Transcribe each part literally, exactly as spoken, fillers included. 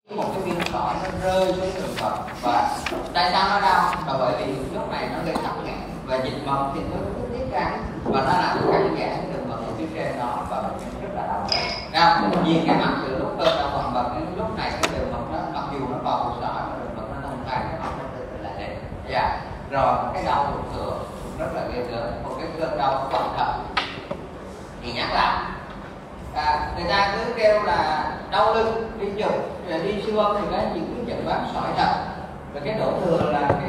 một cái viên sỏi nó rơi xuống đường mật. Và tại sao nó đau? Là bởi vì lúc này nó gây tắc nghẽn và dịch mật thì nó cứ tiết ra và nó làm căng giãn đường mật ở phía trên đó và bệnh nhân rất là đau. Đau nhìn cái mặt từ lúc cơn đau quặn mật đến lúc này cái đường mật nó mặc dù nó vào cục sỏi mà đường mật nó không tan, cái mặt nó tự tự lại lên. Dạ. Rồi cái đau ruột thừa rất là ghê gớm, một cái cơn đau quặn thận thì nhắc lại. À, người ta cứ kêu là đau lưng đi chụp đi siêu âm thì cái những cái chẩn đoán sỏi thận, và cái đổ thừa là cái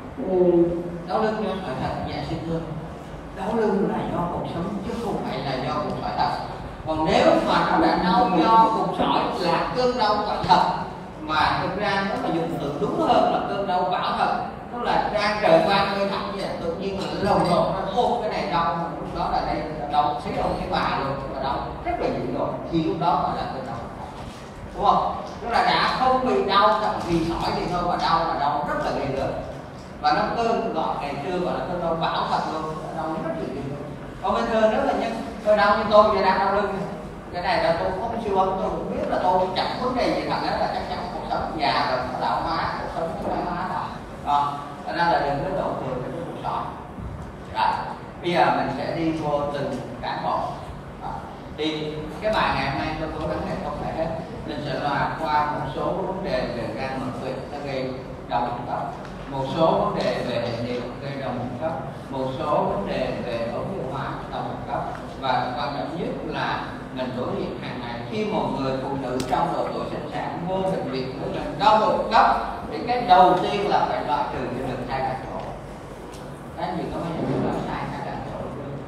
đau lưng do sỏi thận. Dạ xin thưa, đau lưng là do cột sống chứ không phải là do cục sỏi thận. Còn nếu mà nó đã đau do cục sỏi là cơn đau quặn thận, mà thực ra nó là dùng từ đúng hơn là cơn đau bão thận, nó là ra trời quang hơi thận như là tự nhiên là lồng lộn nó ôm cái này đau, lúc đó là đây đau xí đâu cái bà luôn, và đau rất là dữ dội, thì lúc đó gọi là cơn đau, đúng không? Tức là đã không bị đau vì sỏi thì thôi, mà đau là đau rất là ghê gớm, và nó cơn gọi ngày xưa gọi là cơn đau bão thật luôn, đau rất là ghê gớm. Còn bình thường rất là nhân tôi đau như tôi giờ đang đau lưng, cái này là tôi không siêu âm, tôi cũng biết là tôi chẳng vấn đề gì, thật đó là chắc chắn cuộc sống già rồi, nó lão hóa, cuộc sống nó lão hóa rồi. Đó, cho nên là đừng có đổ thừa cái cục sỏi. Đó. Bây giờ mình sẽ đi vô từng cán bộ. Đó. Thì cái bài ngày hôm nay tôi cố gắng này không phải hết, mình sẽ là qua một số vấn đề về gan mật tụy nó gây đau bụng cấp, một số vấn đề về hệ niệu gây đau bụng cấp, một số vấn đề về ống tiêu hóa đau bụng cấp, và quan trọng nhất là mình đối diện hàng ngày khi một người phụ nữ trong độ tuổi sinh sản vô bệnh viện với mình đau bụng cấp thì cái đầu tiên là phải loại trừ cho được thai cắt cổ. Cái gì có bao giờ là sai thai cắt cổ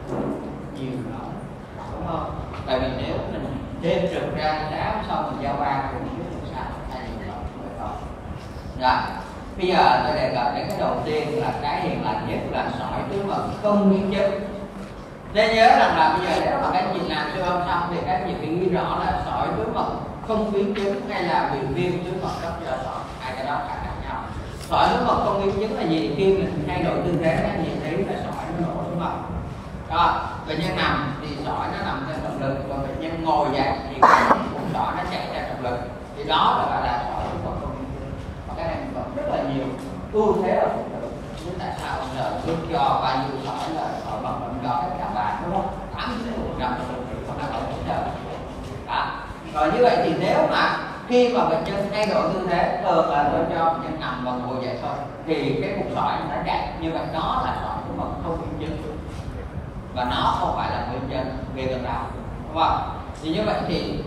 nhiều lắm, đúng không? Tại vì nếu mình đêm trực ra sáng sau mình giao ban thì mình biết làm sao thay vì đó mới có. Rồi bây giờ tôi đề cập đến cái đầu tiên là cái hiền lành nhất là sỏi túi mật không biến chứng. Nên nhớ rằng là bây giờ nếu mà các anh chị làm siêu âm xong thì các anh chị phải ghi rõ là sỏi túi mật không biến chứng hay là bị viêm túi mật cấp do sỏi, hai cái đó khác nhau. Sỏi túi mật không biến chứng là gì? Khi mình thay đổi tư thế các anh chị thấy là sỏi nó nổ túi mật. Đó, bệnh nhân nằm thì sỏi nó nằm trên động lực, còn bệnh nhân ngồi dậy thì cục sỏi nó chạy ra động lực, thì đó là gọi là sỏi túi mật không biến chứng. Và cái này còn rất là nhiều ưu thế ở phụ nữ. Chứ tại sao ông giờ cứ cho bao nhiêu sỏi là sỏi mật bệnh cho hết cả bàn, đúng không? tám mươi phần trăm là phụ nữ không đang ở hỗ trợ. Đó. Rồi như vậy thì nếu mà khi mà bệnh nhân thay đổi tư thế, thường là tôi cho bệnh nhân nằm và ngồi dậy thôi, thì cái cục sỏi nó chạy, như vậy đó là sỏi túi mật không biến chứng, và nó không phải là nguyên nhân gây cơn đau, đúng không? Thì như vậy thì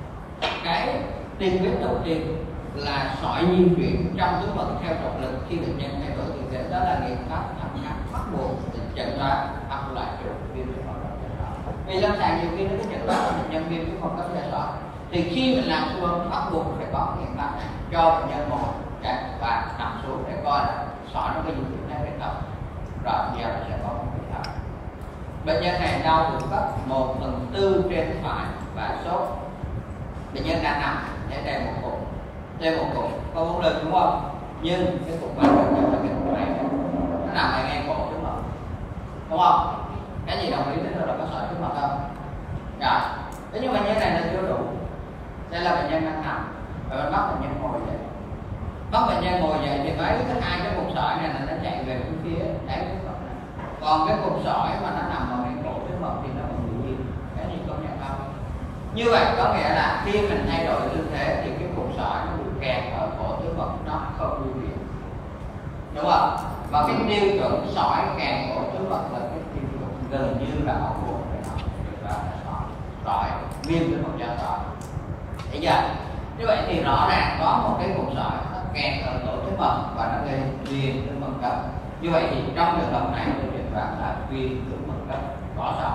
cái tiên quyết đầu tiên là sỏi di chuyển trong túi mật theo trọng lực khi bệnh nhân thay đổi tư thế, đó là biện pháp thăm khám bắt buộc để chẩn đoán hoặc loại trừ viêm túi mật cấp do sỏi. Vì lâm sàng nhiều khi nó có chẩn đoán là bệnh nhân viêm túi mật cấp do sỏi, thì khi mình làm siêu âm bắt buộc phải có biện pháp này cho bệnh nhân ngồi chạy và nằm xuống để coi là sỏi nó có di chuyển hay không. Rồi giờ nó sẽ có một biện pháp. Bệnh nhân này đau bụng cấp một phần tư trên phải và sốt. Bệnh nhân đang nằm để đè một cục, đè một cục có bốn lưng, đúng không? Nhưng cái cục quan trọng nhất là cái cục này nó nằm ở ngay cổ túi mật, đúng không? Cái gì đồng ý đến đó là có sỏi túi mật không? Rồi, thế nhưng bệnh nhân này là chưa đủ. Đây là bệnh nhân đang nằm, và mình bắt bệnh nhân ngồi dậy. Bắt bệnh nhân ngồi dậy thì mấy cái hai cái cục sỏi này là nó chạy về phía phía đáy túi mật này. Còn cái cục sỏi mà nó nằm ở ngay cổ túi mật thì nó vẫn bị gì? Cái gì công nhận không? Như vậy có nghĩa là khi mình thay đổi tư thế thì cái cục sỏi nó bị kẹt ở cổ túi mật, nó không di chuyển, đúng không? Và cái tiêu chuẩn sỏi kẹt cổ túi mật là cái tiêu chuẩn gần như là bắt buộc để nó là sỏi, sỏi viêm túi mật do sỏi. Bây giờ như vậy thì rõ ràng có một cái cục sỏi nó kẹt ở cổ túi mật và nó gây viêm túi mật cấp. Như vậy thì trong trường hợp này tôi chẩn đoán là viêm túi mật cấp có sỏi.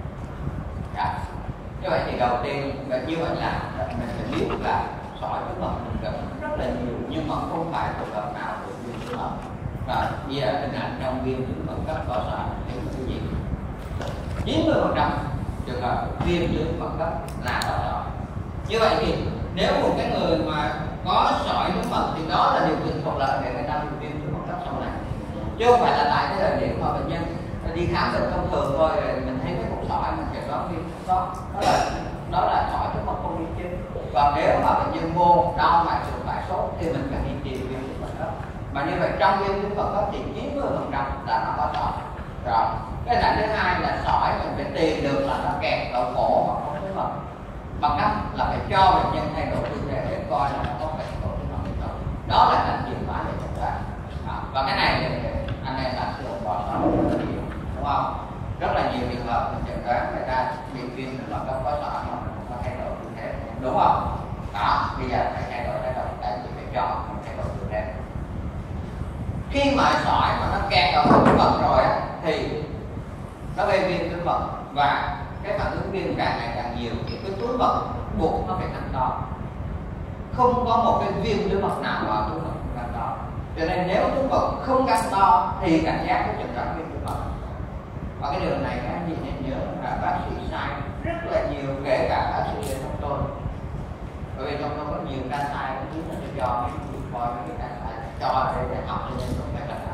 Dạ. Như vậy thì đầu tiên như vậy là mình phải biết là sỏi túi mật mình gặp rất là nhiều, nhưng mà không phải trường hợp nào của viêm túi mật. Và bây giờ hình ảnh trong viêm túi mật cấp có sỏi thì cái gì? chín mươi phần trăm trường hợp viêm túi mật cấp là có sỏi. Như vậy thì nếu một cái người mà có sỏi túi mật thì đó là điều kiện thuận lợi để người ta bị viêm túi mật cấp sau này, chứ không phải là tại cái thời điểm mà bệnh nhân đi khám bệnh thông thường thôi rồi mình thấy cái cục sỏi mình chẩn đoán viêm đó, đó là đó là sỏi túi mật không biến chứng. Còn nếu mà bệnh nhân vô đau mạch sườn phải sốt thì mình cần đi tìm viêm túi mật cấp. Mà như vậy trong viêm túi mật cấp thì chín mươi phần trăm là nó có sỏi. Rồi cái nạn thứ hai là sỏi mình phải tìm được là nó kẹt ở cổ hoặc không túi mật, bằng cách là phải cho bệnh nhân thay đổi tư thế để coi là nó có kẹt cổ túi mật hay không. Đó là cách chìa khóa để chẩn đoán. Và cái này thì anh em làm sự bỏ sót rất là nhiều, đúng không? Rất là nhiều trường hợp mình chẩn đoán người ta bị viêm túi mật cấp có sỏi mà mình không có thay đổi tư thế, đúng không? Đó, bây giờ phải thay đổi thái độ, tại vì phải cho mình thay đổi tư thế. Khi mà sỏi mà nó kẹt vào túi mật rồi á thì nó gây viêm túi mật và cái phản ứng viêm càng ngày càng nhiều thì cái túi mật buộc nó phải tăng to. Không có một cái viêm túi mật nào vào túi mật không tăng to. Cho nên nếu túi mật không tăng to thì cảnh giác cái chẩn đoán viêm túi mật. Và cái điều này các anh chị nên nhớ là bác sĩ sai rất là nhiều, kể cả bác sĩ trong tôi. Bởi vì trong đó có nhiều ca sai cũng chính là do mấy người coi mấy cái ca sai cho để, để học cho nên không phải là nào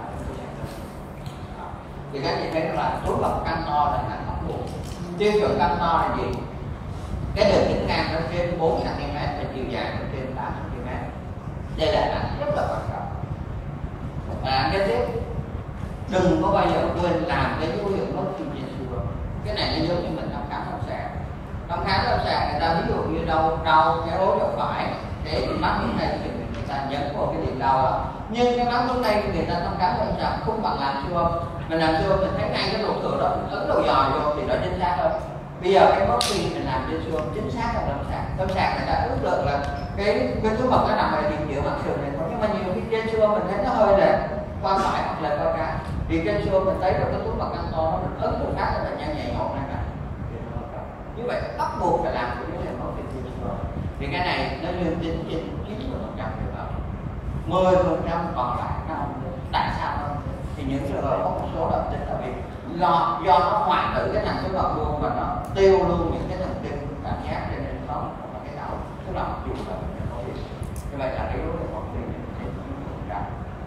thì các chị thấy là túi mật căng to là nặng bắt buộc. Tiêu chuẩn căng to là gì? Cái đường kính ngang nó trên bốn xăng ti mét và chiều dài nó trên tám xăng ti mét. Đây là nặng rất là quan trọng. Và cái tiếp đừng có bao giờ quên làm cái dấu hiệu mất khi trên xương. Cái này nó giống như mình thăm khám lâm sàng. Thăm khám lâm sàng người ta ví dụ như đau đau cái hố chỗ phải, để mắt xuống đây thì người ta nhấn vào cái điểm đau đó. Nhưng cái mắt xuống đây người ta thăm khám lâm sàng không bằng làm siêu âm. Mình làm siêu âm mình thấy ngay cái ruột thừa đó, mình ấn đầu dò vô thì nó chính xác hơn. Bây giờ cái mất khi mình làm trên siêu âm chính xác là lâm sàng. Lâm sàng người ta ước lượng là cái cái túi mật nó nằm ở điểm giữa mặt sườn này thôi, nhưng mà nhiều khi trên siêu âm mình thấy nó hơi là qua phải hoặc là qua trái. Thì trên siêu âm mình thấy được cái túi mật căng to, mình ấn một phát là bệnh nhân nhảy nhộn này. Như vậy bắt buộc phải làm cái vấn đề mất tiền siêu âm. Thì cái này nó liên tính trên chín mươi phần trăm trường hợp, mười phần trăm còn lại nó không được. Tại sao không được? Thì những trường hợp có một số độc tính là vì do do nó hoại tử cái thành túi mật luôn và nó tiêu luôn những cái thần kinh cảm giác cho nên nó không có cái nào, tức là mặc dù là mình có việc. Như vậy là cái dấu hiệu mất tiền trên chín mươi phần trăm.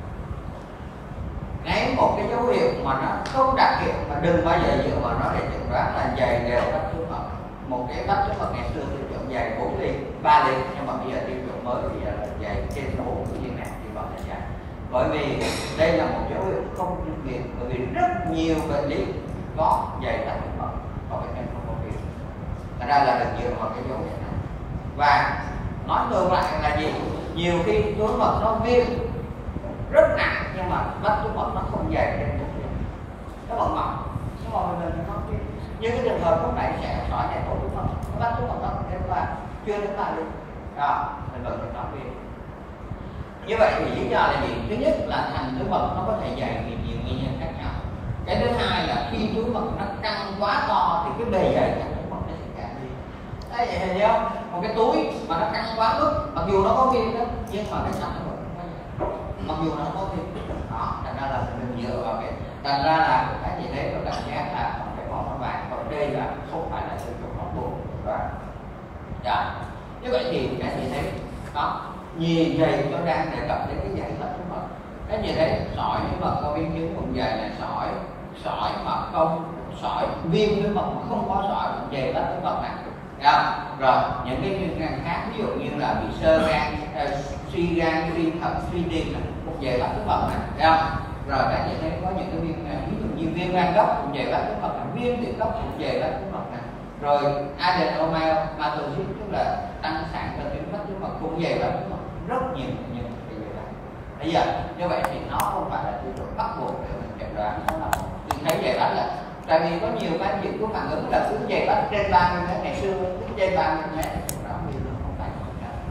Đấy, một cái dấu hiệu mà nó không đặc hiệu mà đừng bao giờ dựa vào nó để chẩn đoán là dày đều các túi mật. Một cái vách túi mật ngày xưa tiêu chuẩn dày bốn ly, ba ly, nhưng mà bây giờ tiêu chuẩn mới bây giờ là dày trên bốn viên nặng thì gọi là dày. Bởi vì đây là một dấu hiệu không chuyên nghiệp, bởi vì rất nhiều bệnh lý có dày vách túi mật và bệnh nhân không có viêm. Thành ra là đừng dựa vào cái dấu hiệu này. Và nói ngược lại là gì? Nhiều khi túi mật nó viêm rất nặng nhưng mà vách túi mật nó không dày trên một viên, nó vẫn mỏng, nó mỏng lên nó viêm. Nhưng cái trường hợp lúc nãy sẽ sỏi này cổ túi mật, nó vách túi mật nó đến ba, chưa đến ba luôn, đó, mình vẫn được nó viêm. Như vậy thì lý do là gì? Thứ nhất là thành túi mật nó có thể dày vì nhiều nguyên nhân khác nhau. Cái thứ hai là khi túi mật nó căng quá to thì cái bề dày thành túi mật nó sẽ cạn đi. Đấy, vậy thấy không? Một cái túi mà nó căng quá mức, mặc dù nó có viêm đó, nhưng mà cái thành nó vẫn không có dày. Mặc dù nó có viêm đó, thành ra là mình dựa vào cái, thành ra là các chị thấy có cảm giác là còn cái món nó vàng, còn đây là không phải là sử dụng nó buồn và đó. Như vậy thì các chị thấy đó, nhiều thầy tôi đang đề cập đến cái giải vách túi mật. Các chị thấy sỏi túi mật có biến chứng vùng dày là sỏi, sỏi mà không, sỏi viêm túi mật mà không có sỏi vùng dày vách túi mật này. Đó. Rồi những cái nguyên nhân khác ví dụ như là bị sơ gan, uh, suy gan, suy thận, suy tim là vùng dày vách túi mật này. Đó. Rồi các chị thấy có những cái viêm ví dụ như viêm gan cấp vùng dày vách túi mật, viêm tuyệt cấp vùng dày vách túi mật này. Rồi adenomyosis tức là tăng sản cơ tuyến vách túi mật cũng dày vách túi mật, rất nhiều nhiều cái dày vách. Bây giờ như vậy thì nó không phải là tiêu chuẩn bắt buộc để mình chẩn đoán nó là mình thấy dày vách là tại vì có nhiều các chị có phản ứng là cứ dày vách trên ba mươi mét, ngày xưa cứ trên ba mươi mét đó thì nó không phải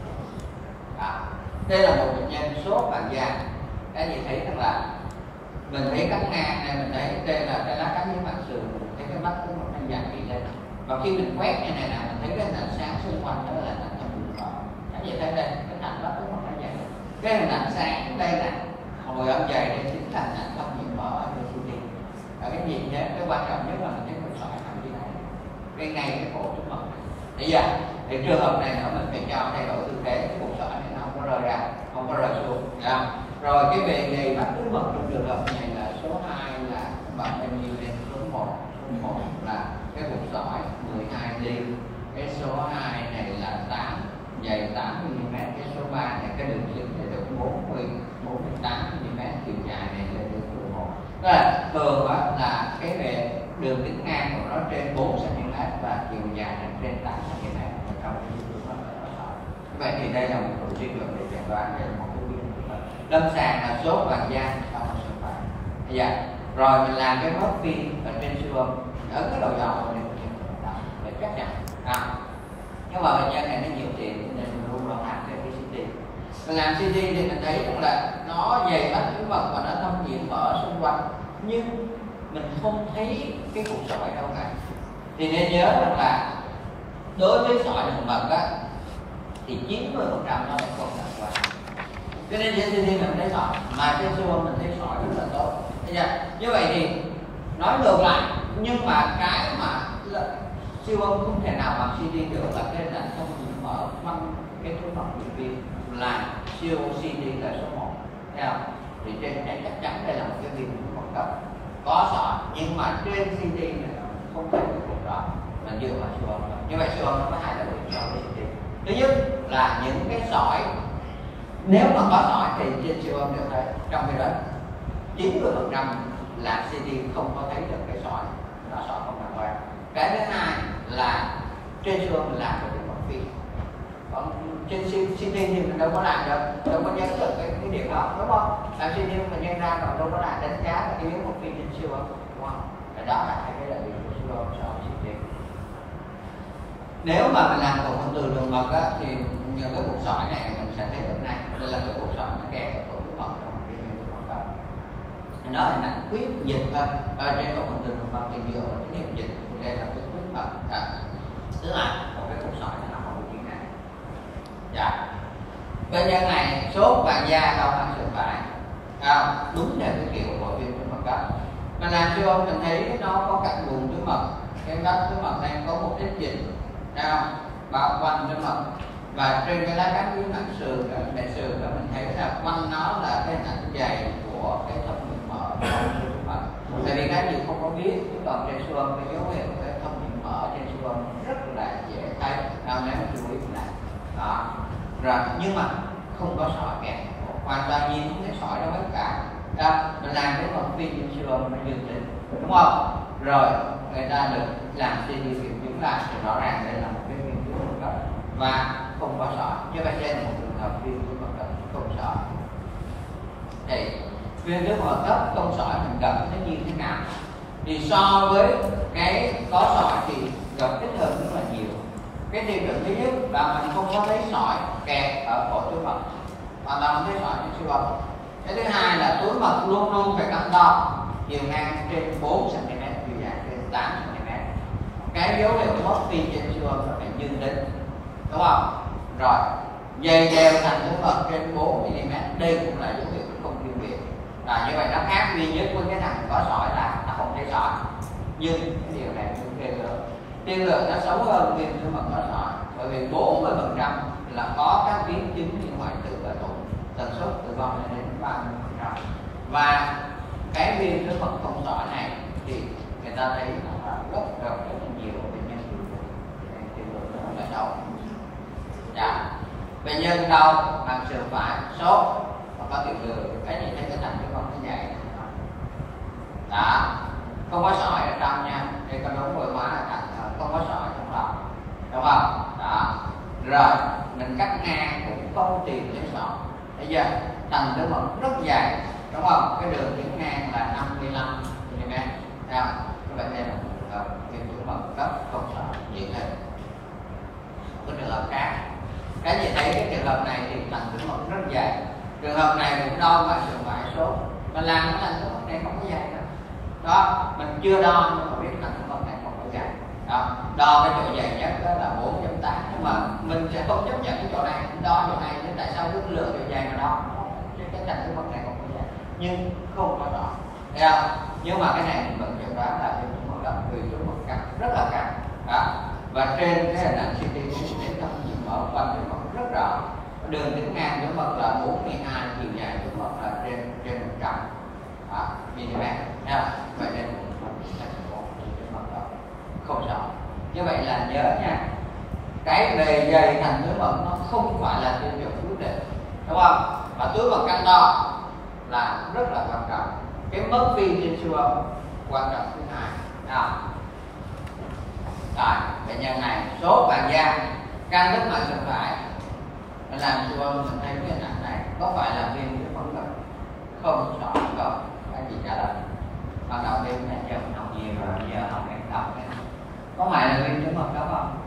đó. Đây là một bệnh nhân sốt vàng da, các chị thấy rằng là mình thấy cắt ngang này, mình thấy đây là cái lá cắt dưới mặt sườn, mình thấy cái mắt của một thanh dàn đi lên, và khi mình quét như này nè mình thấy cái nền sáng xung quanh đó là nền trong bụng đỏ. Các chị thấy đây cái nền mắt của một thanh dàn, cái hình ảnh sáng đây nè, hồi âm dày đây chính là nền trong nhiễm mỡ ở đây. Ở cái gì nhé, cái quan trọng nhất là mình thấy mình sỏi nằm như này, cái ngay cái cổ túi mật này. Bây giờ thì trường hợp này nó mình phải cho thay đổi tư thế, cái cục sỏi này nó không có rơi ra, không có rơi xuống. Đó. Rồi cái bề dày vách túi mật trong trường hợp này là số hai là bạn em yêu lên số một, số một là cái cục sỏi mười hai ly, cái số hai này là tám, dày tám mi li mét, cái cái đường xuyên sẽ được bốn mươi bốn mươi tám mi-li-mét, chiều dài này lên đến mười một. Tức là thường đó là cái về đường kính ngang của nó trên bốn xăng-ti-mét và chiều dài là trên tám xăng-ti-mét trong cái trường hợp đó. Vậy thì đây là một bộ suy luận để chẩn đoán, đây là một cái biên lâm sàng là sốt vàng da trong một sự phải. Dạ. Rồi mình làm cái mốc pin ở trên siêu âm ở cái đầu dò này để chắc chắn. À. Nhưng mà bệnh nhân này nó nhiều tiền nên mình luôn lo làm cái xê tê. Mình làm xê tê thì mình thấy rằng là nó dày bách túi mật và nó thâm nhiễm ở xung quanh, nhưng mình không thấy cái cục sỏi đâu cả. Thì nên nhớ rằng là đối với sỏi đường mật á thì chín mươi phần trăm nó là không lạc quan. Cho nên trên xê tê mình thấy sỏi, mà trên siêu âm mình thấy sỏi rất là tốt. Như vậy thì nói ngược lại, nhưng mà cái mà siêu âm không thể nào bằng xê tê được là cái là không mở quanh cái túi mật bị viêm, là siêu xê tê là số một. Thấy không? Thì trên này chắc chắn đây là một cái viêm mật cấp có sỏi, nhưng mà trên xê tê này không thấy được cục đó, mình dựa vào siêu âm. Như vậy siêu âm nó có hai đặc điểm so với xê tê. Thứ nhất là những cái sỏi, nếu mà có sỏi thì trên siêu âm đều thấy, trong khi đó chín mươi phần trăm là xê tê không có thấy được cái sỏi, nó sỏi không lạc quan. Cái thứ hai là trên siêu âm mình làm được cái mật phi, còn trên xê tê thì mình đâu có làm được, đâu có nhớ được cái, cái điểm đó, đúng không? Làm xê tê mình nhân ra còn đâu có làm đánh giá là cái yếu mật phi trên siêu âm, đúng không? Và đó là hai cái đặc điểm của siêu âm so với xê tê. Nếu mà mình làm cộng từ đường mật á, thì những cái cục sỏi này mình sẽ thấy được này, đây là cái cục sỏi nó kẹt ở cổ túi mật trong cái viên túi mật đó. Nó là nặng quyết dịch thôi, ở trên cộng từ đường mật thì dựa vào cái niệm dịch, đây là cái quyết mật, à, tức là một cái cục sỏi nó nằm ở vị trí này. Dạ. Bệnh nhân này sốt vàng da đau họng sườn phải, à, đúng theo cái kiểu của viêm túi mật cấp. Mình làm siêu âm mình thấy nó có cạnh buồng túi mật, cái đất túi mật này có một ít dịch, nào bao quanh túi mật, và trên cái lá cắn dưới mảng sườn, mẹ sườn đó mình thấy là quanh nó là cái ảnh dày của cái thâm niệm mở trong túi mật. Tại vì các chị không có biết, chứ còn trên siêu âm cái dấu hiệu của cái thâm niệm mở trên siêu âm rất là dễ thấy, nào nếu mình chú ý này, đó. Rồi nhưng mà không có sỏi kẹt, hoàn toàn nhìn không thấy sỏi đâu hết cả. Đó, mình làm cái phần phi trên siêu âm nó dương tính, đúng không? Rồi người ta được làm xê tê kiểm chứng lại thì rõ ràng đây là một cái viêm túi mật cấp và không có sỏi. Như vậy đây là một trường hợp viêm túi mật cấp không sỏi. Thì viêm túi mật cấp không sỏi mình gặp nó như thế nào? Thì so với cái có sỏi thì gặp ít hơn rất là nhiều. Cái tiêu chuẩn thứ nhất là mình không có thấy sỏi kẹt ở cổ túi mật, hoàn toàn không thấy sỏi trên siêu âm. Cái thứ hai là túi mật luôn luôn phải cân đo, chiều ngang trên bốn xăng-ti-mét, chiều dài trên tám xăng-ti-mét. Cái dấu hiệu mất phi trên siêu âm phải dương tính, đúng không? Rồi dày đều thành túi mật trên bốn mi-li-mét, đây cũng là dấu hiệu không chuyên biệt. Và như vậy nó khác duy nhất với cái thằng có sỏi là nó không thấy sỏi, nhưng cái điều này cũng ghê gớm. Tiên lượng nó xấu hơn viêm túi mật có sỏi, bởi vì bốn mươi phần trăm là có các biến chứng như hoại tử và tổn tần suất tử vong lên đến ba mươi phần trăm. Và cái viêm túi mật không sỏi này thì người ta thấy là rất rất rất là nhiều bệnh nhân tiên lượng nó là đau. Dạ. Bệnh nhân đau bằng sườn phải, sốt và có tiểu đường, cái gì thấy cái thành túi mật nó dày. Đó, không có sỏi ở trong nha, đây có đúng bồi hóa là thành không có sỏi trong lòng, đúng không? Đó. Rồi mình cắt ngang cũng không tìm thấy sỏi. Bây giờ thành túi mật rất dài, đúng không? Cái đường kính ngang là năm mươi lăm mi-li-mét. Thấy không? Các bạn đây là một trường hợp viêm túi mật cấp không sỏi diện hình. Cái trường hợp khác, cái gì thấy cái trường hợp này thì thành túi mật rất dài. Trường hợp này cũng đo mà sườn phải sốt, mình làm cái thành túi mật này không có dài đâu. Đó, mình chưa đo nhưng mà biết thành túi mật này không có dài. Đó, đo cái độ dày nhất đó là bốn chấm tám, nhưng mà mình sẽ không chấp nhận cái chỗ này, đo chỗ này, nên tại sao cứ lựa độ dày mà đo? Cái thành túi mật này không có dài, nhưng không có rõ, thấy không? Nhưng mà cái này mình vẫn chẩn đoán là viêm túi mật cấp, vì túi mật căng rất là căng. Đó, và trên cái hình ảnh xê tê đến trong nhiễm mỡ quanh túi mật rất rõ. Đường kính ngang túi mật là bốn mươi hai, chiều dài túi mật là trên trên một trăm mi-li-mét. Nha, vậy nên không sỏi. Như vậy là nhớ nha, cái bề dày thành túi mật nó không phải là tiêu chuẩn quyết định, đúng không? Và túi mật căng to là rất là quan trọng. Cái mất phi trên siêu âm quan trọng thứ hai. À. Rồi, bệnh nhân này sốt vàng da, căng tức mạch sừng phải, làm siêu âm mình thấy cái nặng này có phải là viêm cái phân không? Không rõ không? Các chị trả lời. Ban đầu viêm này giờ mình học nhiều rồi, giờ học em đọc này. Có phải là viêm túi mật cấp không?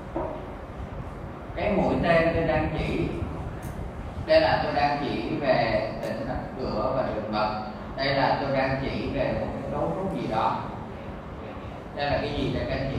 Cái mũi tên tôi đang chỉ, đây là tôi đang chỉ về tĩnh mạch cửa và đường mật. Đây là tôi đang chỉ về một cái cấu trúc gì đó. Đây là cái gì đây các anh chị?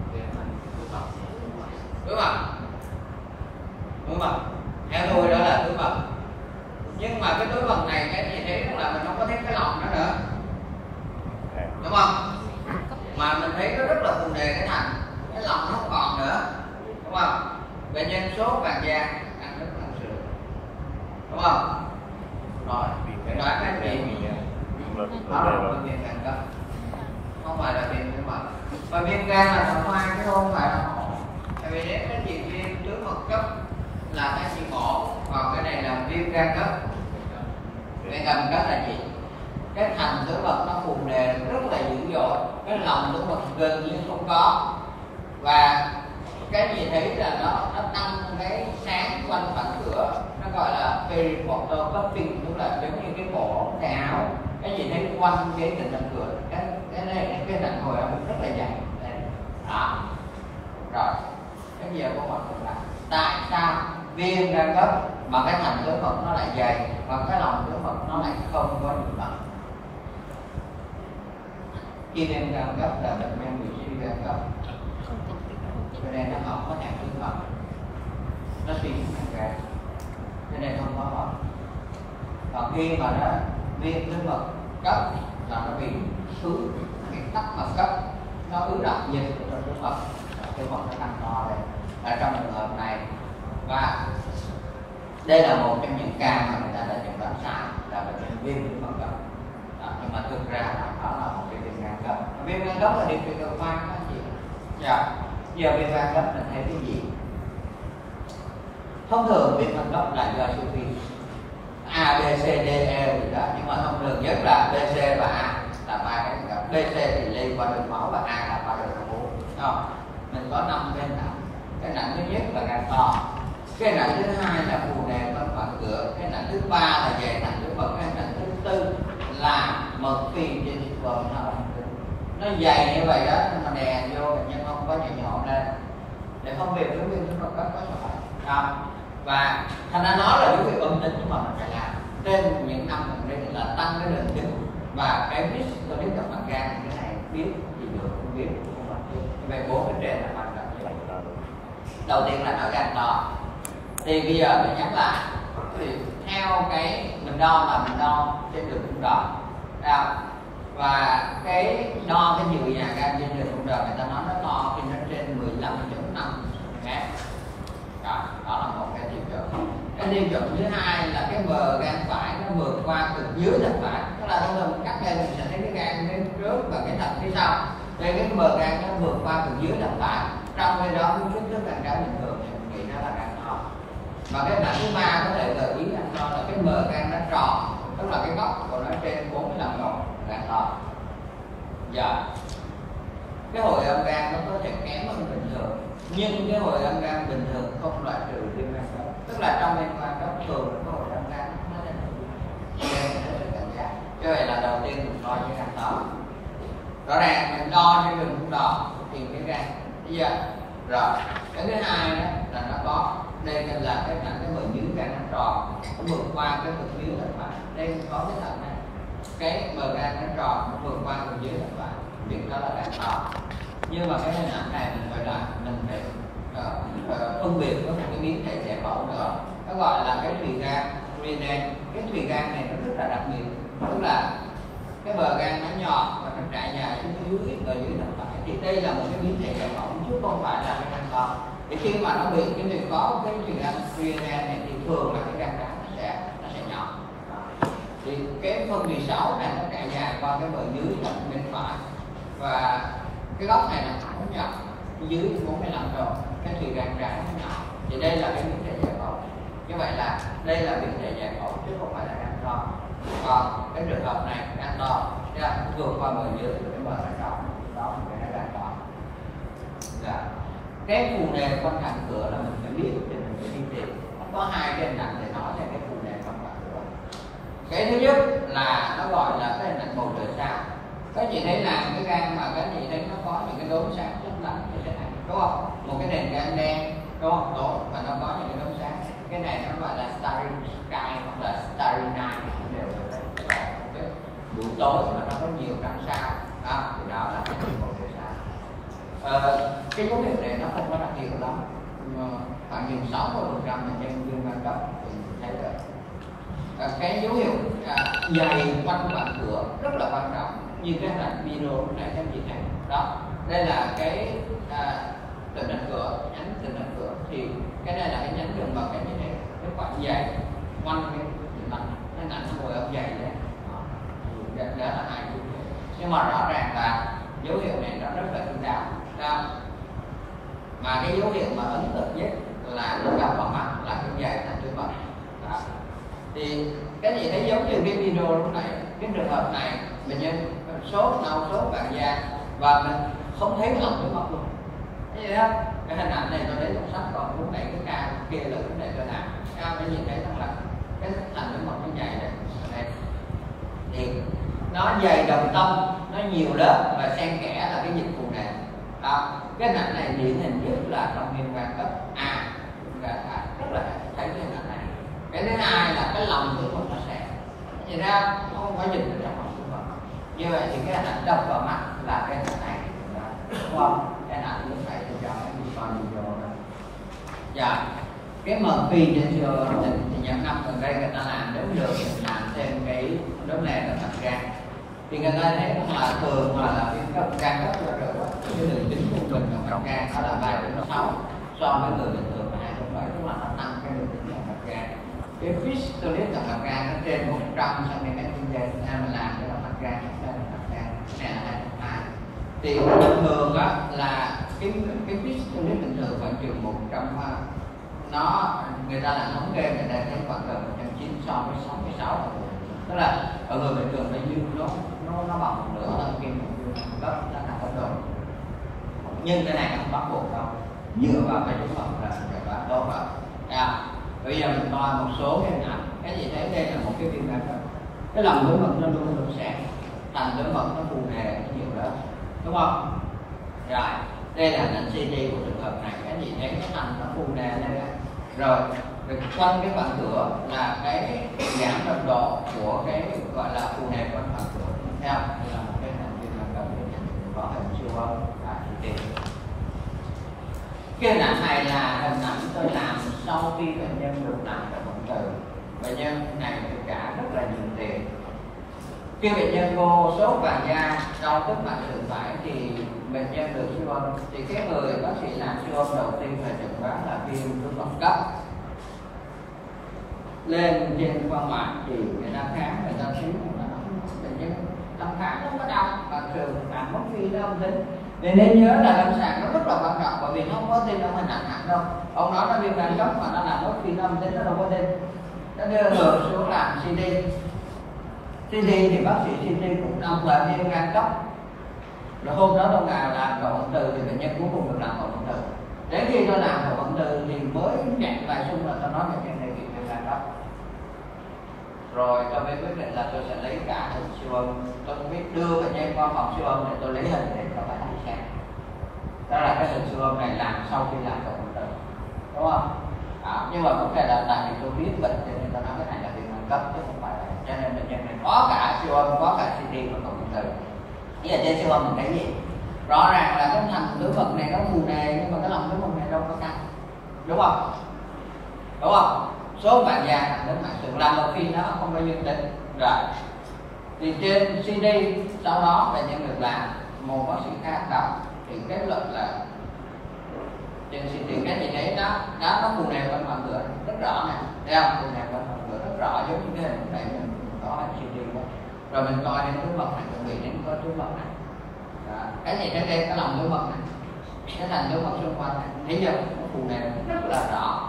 Túi mật. Túi mật. Theo tôi đó là túi mật. Nhưng mà cái túi mật này các anh chị thấy là mình không có thấy cái lòng đó nữa, đúng không? Mà mình thấy nó rất là phù nề cái thành, cái lòng nó không còn nữa, đúng không? Bệnh nhân sốt vàng da, ăn rất là sữa, đúng không? Rồi, cái đoán các anh chị đó là viêm gan cấp, không phải là viêm túi mật. Và viêm gan là nó khoai chứ không phải là mổ. Tại vì nếu cái chuyện viêm túi mật cấp là cái chị mổ, còn cái này là viêm gan cấp. Viêm gan cấp là gì? Cái thành túi mật nó phù nề rất là dữ dội, cái lòng túi mật gần như không có, và cái gì thấy là nó nó tăng cái sáng quanh phản cửa, nó gọi là periportal cupping, tức là giống như cái cổ cái áo, cái gì thấy quanh cái tĩnh mạch cửa, cái cái này cái rãnh hồi âm rất là dày. Đó. Rồi cái gì của mình cũng là tại sao viêm gan cấp mà cái thành túi mật nó lại dày và cái lòng túi mật nó lại không có nhiễm mật? Khi viêm gan cấp là bệnh nhân bị suy gan cấp, cho nên nó không có thèm túi mật, nó suy gan gan, cho nên không có mật. Còn khi mà nó viêm túi mật cấp là nó bị ứ, bị tắc mật cấp, nó ứ đọng dịch trong túi mật, túi mật nó tăng to lên ở trong trường hợp này. Và đây là một trong những ca mà người ta đã chẩn đoán sai là bệnh nhân viêm túi mật cấp. Đó, nhưng mà thực ra là đó là một cái viêm gan cấp. Viêm gan cấp là điều trị cực khoan các chị. Dạ. Giờ viêm gan cấp mình thấy cái gì? Thông thường viêm gan cấp là do siêu vi A, B, C, D, E gì đó, nhưng mà thông thường nhất là B, C và A là ba cái gặp. B, C thì lây qua đường máu và A là qua đường máu. Không? Mình có năm cái nặng. Cái nặng thứ nhất là gan to. Cái nặng thứ hai là phù nề quanh phản cửa. Cái nặng thứ ba là dày thành túi mật. Cái nặng thứ tư là mật phi trên siêu âm nó nó dày như vậy đó, nhưng mà đè vô bệnh nhân không có nhẹ nhọn lên để không việc cái viêm túi mật cấp có phải. Và thành ra nó là dấu hiệu âm tính, nhưng mà mình phải làm trên những năm gần đây là tăng cái đường kính và cái risk tôi biết gặp bằng gan cái này biết gì được không biết không bằng biết. Về bốn cái trên là quan trọng như vậy. Đầu tiên là nó gan to. Thì bây giờ mình nhắc lại thì theo cái mình đo là mình đo trên đường cung đỏ, và cái đo cái chiều nhà gan trên đường cung đỏ người ta nói nó to khi nó trên mười lăm phẩy năm mét. Đó, đó là một cái tiêu chuẩn. Cái tiêu chuẩn thứ hai là cái bờ gan phải nó vượt qua cực dưới thận phải, tức là thông thường mình cắt lên mình sẽ thấy cái gan đến trước và cái thận phía sau. Đây cái bờ gan nó vượt qua cực dưới thận phải, trong khi đó cái kích thước gan trái bình thường thì mình nghĩ nó là gan to. Và cái đoạn thứ ba có thể gợi ý gan to là cái bờ gan nó tròn, tức là cái góc của nó trên bốn mươi lăm độ gan to. Giờ cái hồi âm gan nó có thể kém hơn bình thường, nhưng cái hồi âm gan bình thường không loại trừ viêm gan cấp, tức là trong viêm gan cấp thường cái hồi âm gan nó lên nên nó rất cảnh giác. Cho vậy là đầu tiên mình đo cái gan to, rõ ràng mình đo trên đường cung đỏ thì cái gan bây giờ rồi. Cái thứ hai đó là nó có đây là cái nặng cái bờ dưới gan nó tròn, nó vượt qua cái cực dưới thận phải. Đây có cái thận này, cái bờ gan nó tròn nó vượt qua cực dưới thận phải, việc đó là gan to. Nhưng mà cái hình ảnh này mình phải là mình phải uh, uh, phân biệt với một cái biến thể giải phẫu nữa, nó gọi là cái thùy gan renal. Cái thùy gan này nó rất là đặc biệt, tức là cái bờ gan nó nhọn và nó trải dài xuống dưới ở dưới thận phải. Thì đây là một cái biến thể giải phẫu chứ không phải là cái gan to. Thì khi mà nó bị cái việc có cái thùy gan renal này thì thường là cái gan trái nó sẽ nó sẽ nhỏ. Thì cái phân thùy sáu này nó trải dài qua cái bờ dưới thận bên phải, và cái góc này là nó nhỏ dưới bốn mươi lăm độ, cái thùy gan trái nó nhỏ. Thì đây là cái biến thể giải phẫu. Như vậy là đây là vấn đề giải phẫu chứ không phải là đang to. Còn cái trường hợp này đang to, vượt qua bờ dưới cái bờ đang to, đó cái nó đang to. Dạ. Cái phù nề quanh cạnh cửa là mình phải biết thì mình phải đi tìm. Nó có hai cái hình ảnh để nói về cái phù nề quanh cạnh cửa. Cái thứ nhất là nó gọi là cái hình ảnh bầu trời sao. Các chị thấy là cái gan mà các chị thấy nó có những cái đốm sáng rất lạnh như thế này, đúng không? Một cái nền gan đen, đúng không? Tối và nó có những cái đốm sáng. Cái này nó gọi là starry sky hoặc là starry night, đều là cái buổi tối mà nó có nhiều trăng sao, đó, thì đó là cái bầu trời sao. Ờ, cái dấu hiệu này nó không có đặc hiệu lắm, khoảng chừng sáu mươi phần trăm là nhân viên ban cấp thì thấy được. À, cái dấu hiệu à, dày quanh bàn cửa rất là quan trọng, như cái hình video lúc này các chị thấy đó. Đây là cái à, tường nền cửa, nhánh tường nền cửa, thì cái này là cái nhánh đường bậc, cái như thế cái khoảng dày quanh cái mặt cái ảnh nó ngồi ở dày đấy, đó, đó là hai dấu hiệu. Nhưng mà rõ ràng là dấu hiệu này nó rất là kinh đáo, đó. Mà cái dấu hiệu mà ấn tượng nhất là nó gặp vào mắt là cái dày thành tường bậc. Thì cái gì thấy giống như cái video lúc này, cái trường hợp này bệnh nhân sốt đau sốt vàng da và mình không thấy lòng tường bậc luôn. Cái gì đó, cái hình ảnh này tôi lấy trong sách, còn lúc này cái ca kia là lúc này tôi làm cao để nhìn thấy rằng là cái thành tường bậc nó dày này, đây thì nó dày đồng tâm, nó nhiều lớp và xen kẽ là cái dịch phù nề. Đó, cái hình ảnh này điển hình nhất là trong viêm gan cấp A, rất là thấy cái hình ảnh này. Cái thứ hai là cái lòng tường bậc nó sẽ nhìn ra nó không có dịch ở trong lòng tường bậc. Như vậy thì cái hình ảnh đập vào mắt là cái hình ảnh này, đúng không? Cái hình ảnh lúc này tôi cho em đi coi video đó. Dạ, cái mờ phi trên siêu thì những năm gần đây người ta làm đếm được làm thêm cái đốm nền ở mặt gan. Thì người ta thấy là thường mà là viêm cấp gan cấp là rồi cái đường kính trung bình của mặt gan nó là ba đến sáu so với người bình thường là hai đến bảy, tức là nó tăng cái đường kính của mặt gan. Cái fistulus là mặt gan nó trên một trăm xăng-ti-mét trên giây, ai mà làm cái là mặt gan nó là mặt gan này là hai phần hai. Thì bình thường á là cái cái fistulus bình thường khoảng chừng một trăm, nó người ta làm thống kê người ta thấy khoảng gần một trăm chín mươi so với sáu mươi sáu, tức là ở người bình thường nó dương nó nó nó bằng một nửa hơn kim một dương cấp nó là cấp độ. Nhưng cái này không bắt buộc đâu, dựa vào cái chúng phẩm là cái bạn tốt rồi. À, bây giờ mình coi một số cái hình ảnh, cái gì thấy đây là một cái viêm gan cấp, cái lòng tường bậc nó luôn được sáng, thành tường bậc nó phù nề nhiều đó, đúng không? Rồi đây là hình xê tê của trường hợp này, cái gì thấy cái thành nó phù nề đây đó. Rồi được quanh cái bàn cửa là cái giảm nồng độ của cái gọi là phù nề quanh bàn cửa, theo là một cái hình viêm gan cấp có hình siêu âm và xê tê. Cái hình ảnh này là hình ảnh tôi làm sau khi bệnh nhân được làm tại bệnh tử. Bệnh nhân này phải trả rất là nhiều tiền. Khi bệnh nhân vô sốt vàng da, đau tức mặt sườn phải thì bệnh nhân được siêu âm, thì cái người bác sĩ làm siêu âm đầu tiên là chẩn đoán là viêm tường bậc cấp. Lên trên khoa ngoại thì người ta khám, người ta thấy bệnh nhân thăm khám nó có đau mặt sườn, cảm mất phi nó âm tính. Nên nên nhớ là lâm sàng nó rất là quan trọng, bởi vì nó không có tin trong hình ảnh hẳn đâu. Ông nói nó viêm gan cấp mà nó làm mất phi nó âm tính, nó đâu có tin. Nó đưa người xuống làm xê tê. xê tê thì bác sĩ xê tê cũng đông là viêm gan cấp. Rồi hôm đó tôi nào làm cầu vận từ thì bệnh nhân cuối cùng được làm cầu vận từ. Đến khi tôi làm cầu vận từ thì mới chạy vài xung là tôi nói bệnh nhân này bị viêm gan cấp. Rồi tôi mới quyết định là tôi sẽ lấy cả hình siêu âm, tôi không biết đưa bệnh nhân qua phòng siêu âm để tôi lấy hình để cho bác sĩ xem. Đó là cái hình siêu âm này làm sau khi làm cầu vận từ, đúng không? À, nhưng mà vấn đề là tại vì tôi biết bệnh cho nên tôi nói cái này là viêm gan cấp chứ không phải là, cho nên bệnh nhân này có cả siêu âm, có cả xê tê và cầu vận từ. Bây giờ trên siêu âm mình thấy gì? Rõ ràng là cái thành tường bậc này nó phù nề, nhưng mà cái lòng tường bậc này đâu có căng, đúng không? Đúng không? Số vàng da đến mặt sườn làm một khi nó không có dương tính. Rồi thì trên xê tê sau đó bệnh nhân được làm một bác sĩ khác đọc thì kết luận là trên xê tê cái gì đấy nó nó nó phù nề quanh mặt cửa rất rõ này, thấy không? Phù nề quanh mặt cửa rất rõ, giống như cái hình này mình có hình xê tê đó. Rồi mình coi đến tường bậc này, chuẩn bị đến có tường bậc này. Đó. Cái gì trên đây cái lòng tường bậc này, cái thành tường bậc xung quanh này, thấy chưa? Nó phù nề rất là rõ.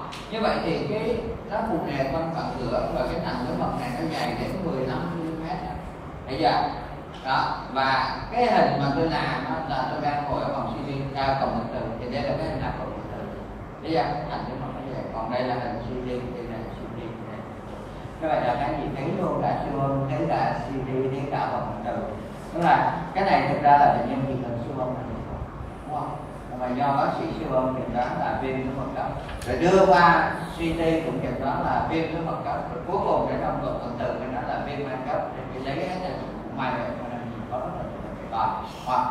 Như vậy thì cái nó phù nề quanh phần cửa và cái thành túi mật này nó dày đến mười lăm mi li mét. Bây giờ đó, và cái hình mà tôi làm đó là tôi đang ngồi ở phòng xê đê cao cộng điện từ, thì đây là cái hình làm cộng điện từ. Bây giờ thành túi mật nó dày, còn đây là hình xê đê, đây là xê đê này. Các bạn là cái gì thấy luôn cả siêu âm, thấy cả xê đê, thấy cả cộng điện từ. Tức là cái này thực ra là bệnh nhân chỉ cần siêu âm là được, đúng không? Mà do bác sĩ siêu âm chẩn đoán là viêm túi mật cấp, rồi đưa qua xê tê cũng chẩn đoán là viêm túi mật cấp, rồi cuối cùng cái trong cộng điện từ thì nó là viêm gan cấp, thì lấy cái này ngoài vậy mà làm gì có rất là rồi hoặc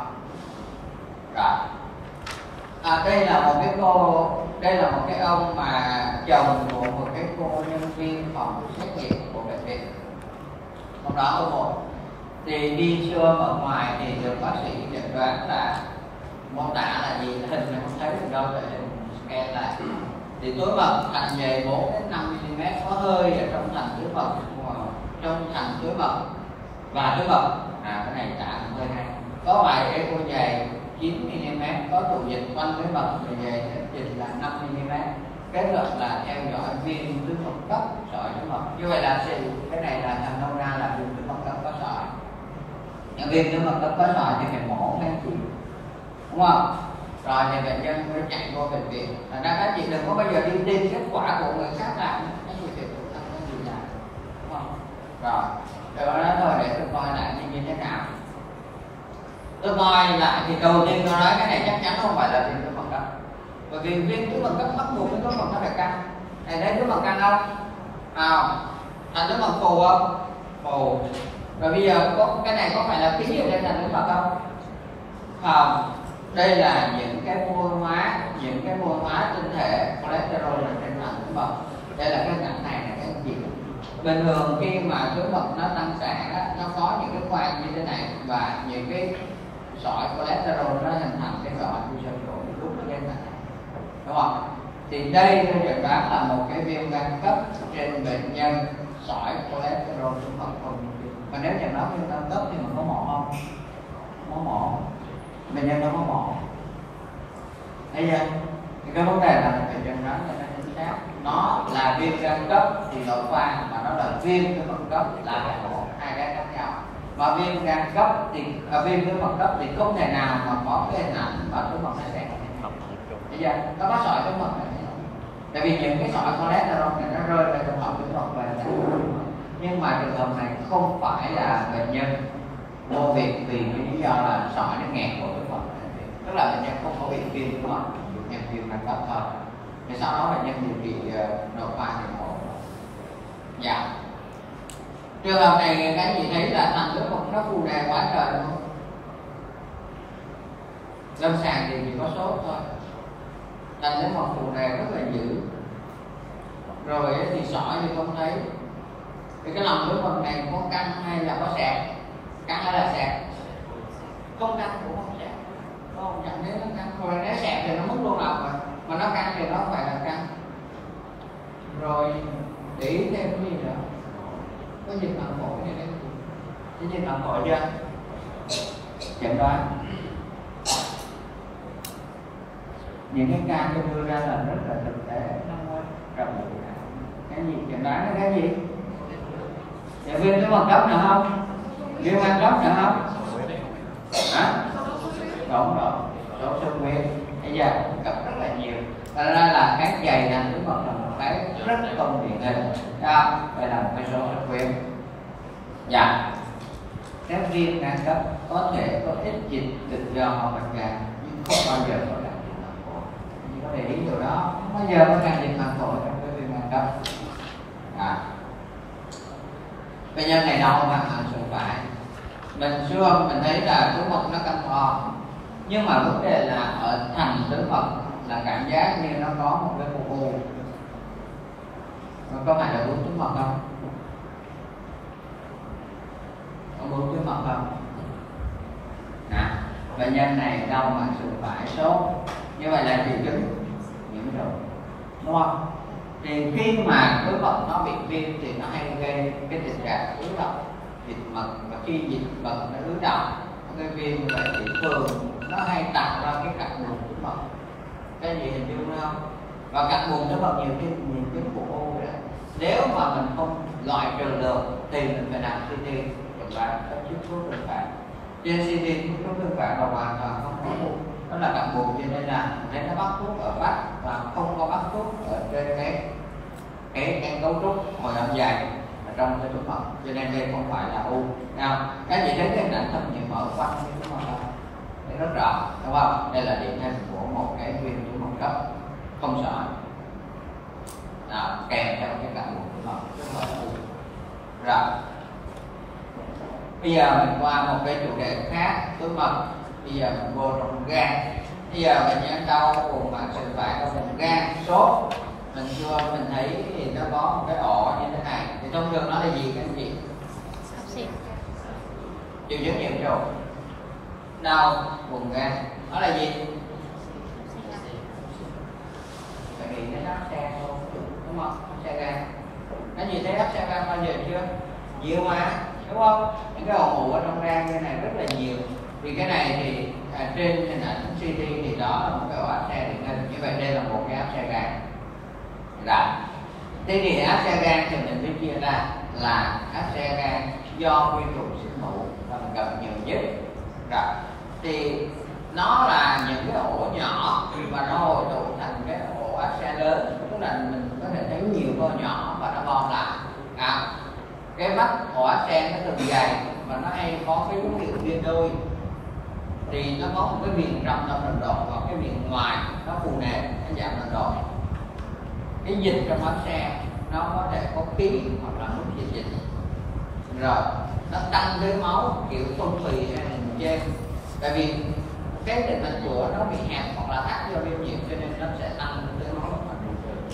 rồi à, đây là một cái cô, đây là một cái ông mà chồng của một cái cô nhân viên phòng xét nghiệm của bệnh viện. Hôm đó ông một thì đi siêu âm ở ngoài thì được bác sĩ chẩn đoán là mô tả là gì, hình này không thấy được đâu, để hình scan lại thì túi mật thành dày bốn đến năm mi li mét, có hơi ở trong thành túi mật, trong thành túi mật và túi mật à cái này tả cũng hơi hay, có vài cái cô dày chín mi li mét, có tụ dịch quanh túi mật thì dày dịch là năm mi li mét, kết luận là theo dõi viêm túi mật cấp, sỏi túi mật. Như vậy là cái này là thành nông ra là viêm túi mật cấp có sỏi. Những viêm túi mật cấp có sỏi thì phải mổ mấy chị, đúng không? Rồi thì bệnh nhân mới chạy vô bệnh viện. Thành ra các chị đừng có bao giờ đi tin kết quả của người khác làm, cái gì phải tự thân cái gì làm, đúng không? Rồi, rồi đó thôi để tôi coi lại như thế nào. Tôi coi lại thì đầu tiên tôi nói cái này chắc chắn không phải là viêm túi mật cấp, bởi vì viêm túi mật cấp bắt buộc cái túi mật nó phải căng. Này thấy túi mật căng không? À, thành túi mật phù không? Phù. Rồi bây giờ có cái này có phải là khí ở trên thành túi mật không? Không. Đây là những cái mô hóa, những cái mô hóa tinh thể cholesterol ở trên thành túi mật. Đây là cái ngành này là cái gì? Bình thường khi mà túi mật nó tăng sản á, nó có những cái khoang như thế này và những cái sỏi cholesterol nó hình thành cái sỏi cholesterol lúc nó lên này, đúng không? Thì đây tôi chẩn đoán là một cái viêm gan cấp trên bệnh nhân sỏi cholesterol túi mật không. Và nếu chẩn đoán viêm gan cấp thì mình có mổ không? Không có mổ. Bệnh nhân đâu có mổ. Thấy chưa? Thì cái vấn đề là mình phải chẩn đoán cho nó chính xác. Nó là viêm gan cấp thì nội khoa, mà nó là viêm túi mật cấp là phải mổ, hai cái khác nhau. Và viêm gan cấp thì à, viêm túi mật cấp thì không thể nào mà có cái hình ảnh mà túi mật nó sẽ bây giờ nó có sỏi túi mật này, tại vì những cái sỏi cholesterol này nó rơi vào trong họng túi mật và nhưng mà trường hợp này không phải là bệnh nhân vô việc vì cái lý do là sỏi nó nghẹt của túi mật, tức là bệnh nhân không có bị viêm túi mật, bệnh nhân viêm gan cấp thôi. Thì sau đó bệnh nhân điều trị nội khoa thì mổ. Dạ. Trường hợp này cái gì thấy là thành túi mật nó phù nề quá trời luôn. Lâm sàng thì chỉ có sốt thôi. Thành túi mật phù nề rất là dữ. Rồi thì sỏi thì không thấy. Thì cái lòng túi mật này có căng hay là có sẹt? Căng hay là sẹt? Không căng cũng không sẹt. Không, chẳng thấy nó căng. Rồi nếu sẹt thì nó mất luôn lòng rồi. Mà nó căng thì nó không phải là căng. Rồi để ý thêm cái gì nữa? Có dịch màng phổi này đấy. Có dịch màng phổi chưa? Chẩn đoán. Những cái ca tôi đưa ra là rất là thực tế, nó rộng rãi. Cái gì chẩn đoán là cái gì? Dạ viêm túi mật cấp nữa không? Viêm gan cấp nữa không? Hả? Đúng rồi, sốt xuất huyết. Bây giờ cấp rất là nhiều. Thật ra là các dày thành túi mật là một cái rất không điển hình. Đó, đây là một cái sốt xuất huyết. Dạ. Các viêm gan cấp có thể có ít dịch tự do hoặc bệnh gan, nhưng không bao giờ có làm dịch màng phổi. Chỉ có để ý điều đó, không bao giờ có làm dịch màng phổi trong cái viêm gan cấp. À. Bệnh nhân này đau mặt hàng sườn phải, mình siêu âm mình thấy là túi mật nó căng to, nhưng mà vấn đề là ở thành túi mật là cảm giác như nó có một cái u u. Có phải là bướu túi mật không? Có bướu túi mật không? À, bệnh nhân này đau mặt sườn phải, sốt, như vậy là triệu chứng nhiễm trùng, đúng không? Thì khi mà túi mật nó bị viêm thì nó hay gây cái tình trạng ứ đọng dịch mật, và khi dịch mật nó ứ đọng nó gây viêm như vậy thì thường nó hay tạo ra cái cặn buồng túi mật. Cái gì hình dung nữa không? và cặn bùn nó còn nhiều cái nhiều cái bộ ô nữa. Nếu mà mình không loại trừ được thì mình phải làm xê tê chẩn đoán các chiếc thuốc đơn phản. Trên xê tê chiếc thuốc đơn phản là hoàn toàn không có bùn, đó là cặn bùn, cho nên là nếu nó bắt thuốc ở vách và không có bắt thuốc ở trên cái cái cái cấu trúc hồi âm dày ở trong cái túi mật, cho nên đây không phải là u. Nào, các chị thấy cái hình ảnh thâm nhị mở quanh cái túi mật không? Đây rất rõ, đúng không? Đây là điển hình của một cái viêm túi mật cấp không sỏi. Nào, kèm theo cái cặn bùn túi mật, chứ không phải là u. Rồi. Bây giờ mình qua một cái chủ đề khác, túi mật. Bây giờ mình vô trong gan. Bây giờ bệnh nhân đau vùng mặt sườn phải, đau vùng gan, sốt. Mình chưa mình thấy thì nó có một cái ổ như thế này. Thì thông thường nó là gì các anh chị? Triệu chứng nhiễm trùng. Đau vùng gan. Nó là gì? Phải nghĩ đến áp xe thôi, đúng không? Áp xe gan. Các chị thấy áp xe gan bao giờ chưa? Nhiều mà, đúng không? Những cái ổ mủ ở trong gan như này rất là nhiều. Vì cái này thì à, trên hình ảnh xê tê thì đó là một cái ổ áp xe điển hình. Như vậy đây là một cái áp xe gan. Rồi. Thế thì áp xe gan thì mình phải chia ra là áp xe gan do vi trùng sinh mủ là mình gặp nhiều nhất. Rồi. Thì nó là những cái ổ nhỏ và nó hội tụ thành cái ổ áp xe lớn, tức là mình có thể thấy nhiều con nhỏ và nó gom lại. À, cái mắt ổ áp xe nó thường dày và nó hay có cái dấu hiệu liên đôi, thì nó có một cái viền trong trong nồng độ và cái viền ngoài nó phù nề, nó giảm nồng độ. Cái dịch trong áp xe nó có thể có khí hoặc là mức dịch dịch, rồi nó tăng tới máu kiểu phân phì hay là trên, tại vì cái định mạch của nó bị hẹp hoặc là thắt do viêm nhiễm, cho nên nó sẽ tăng tới máu mà bình thường.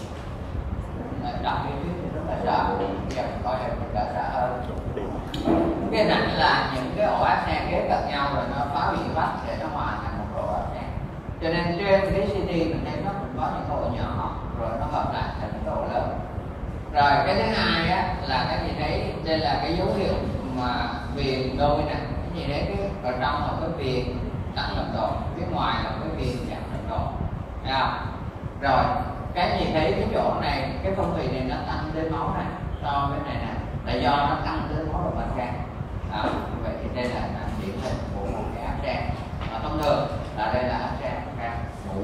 Đọc cái thuyết thì rất là sợ, giờ mình coi mình đã sợ hơn. Cái này là những cái ổ áp xe ghép cận nhau rồi nó phá hủy vách để nó hòa thành một ổ áp xe. Cho nên trên cái xê tê mình thấy nó cũng có những ổ nhỏ rồi nó hợp lại thành một ổ lớn. Rồi cái thứ hai á, là các chị thấy đây là cái dấu hiệu mà viền đôi nè, các chị thấy cái ở trong là cái viền tăng nồng độ, phía ngoài là cái viền giảm nồng độ. À, rồi các chị thấy cái chỗ này cái phong thủy này nó tăng tới máu này so với này nè, là do nó tăng tới máu động mạch gan. À, vậy thì đây là điển hình của một cái áp xe. À, thông thường là đây là áp xe gan mủ.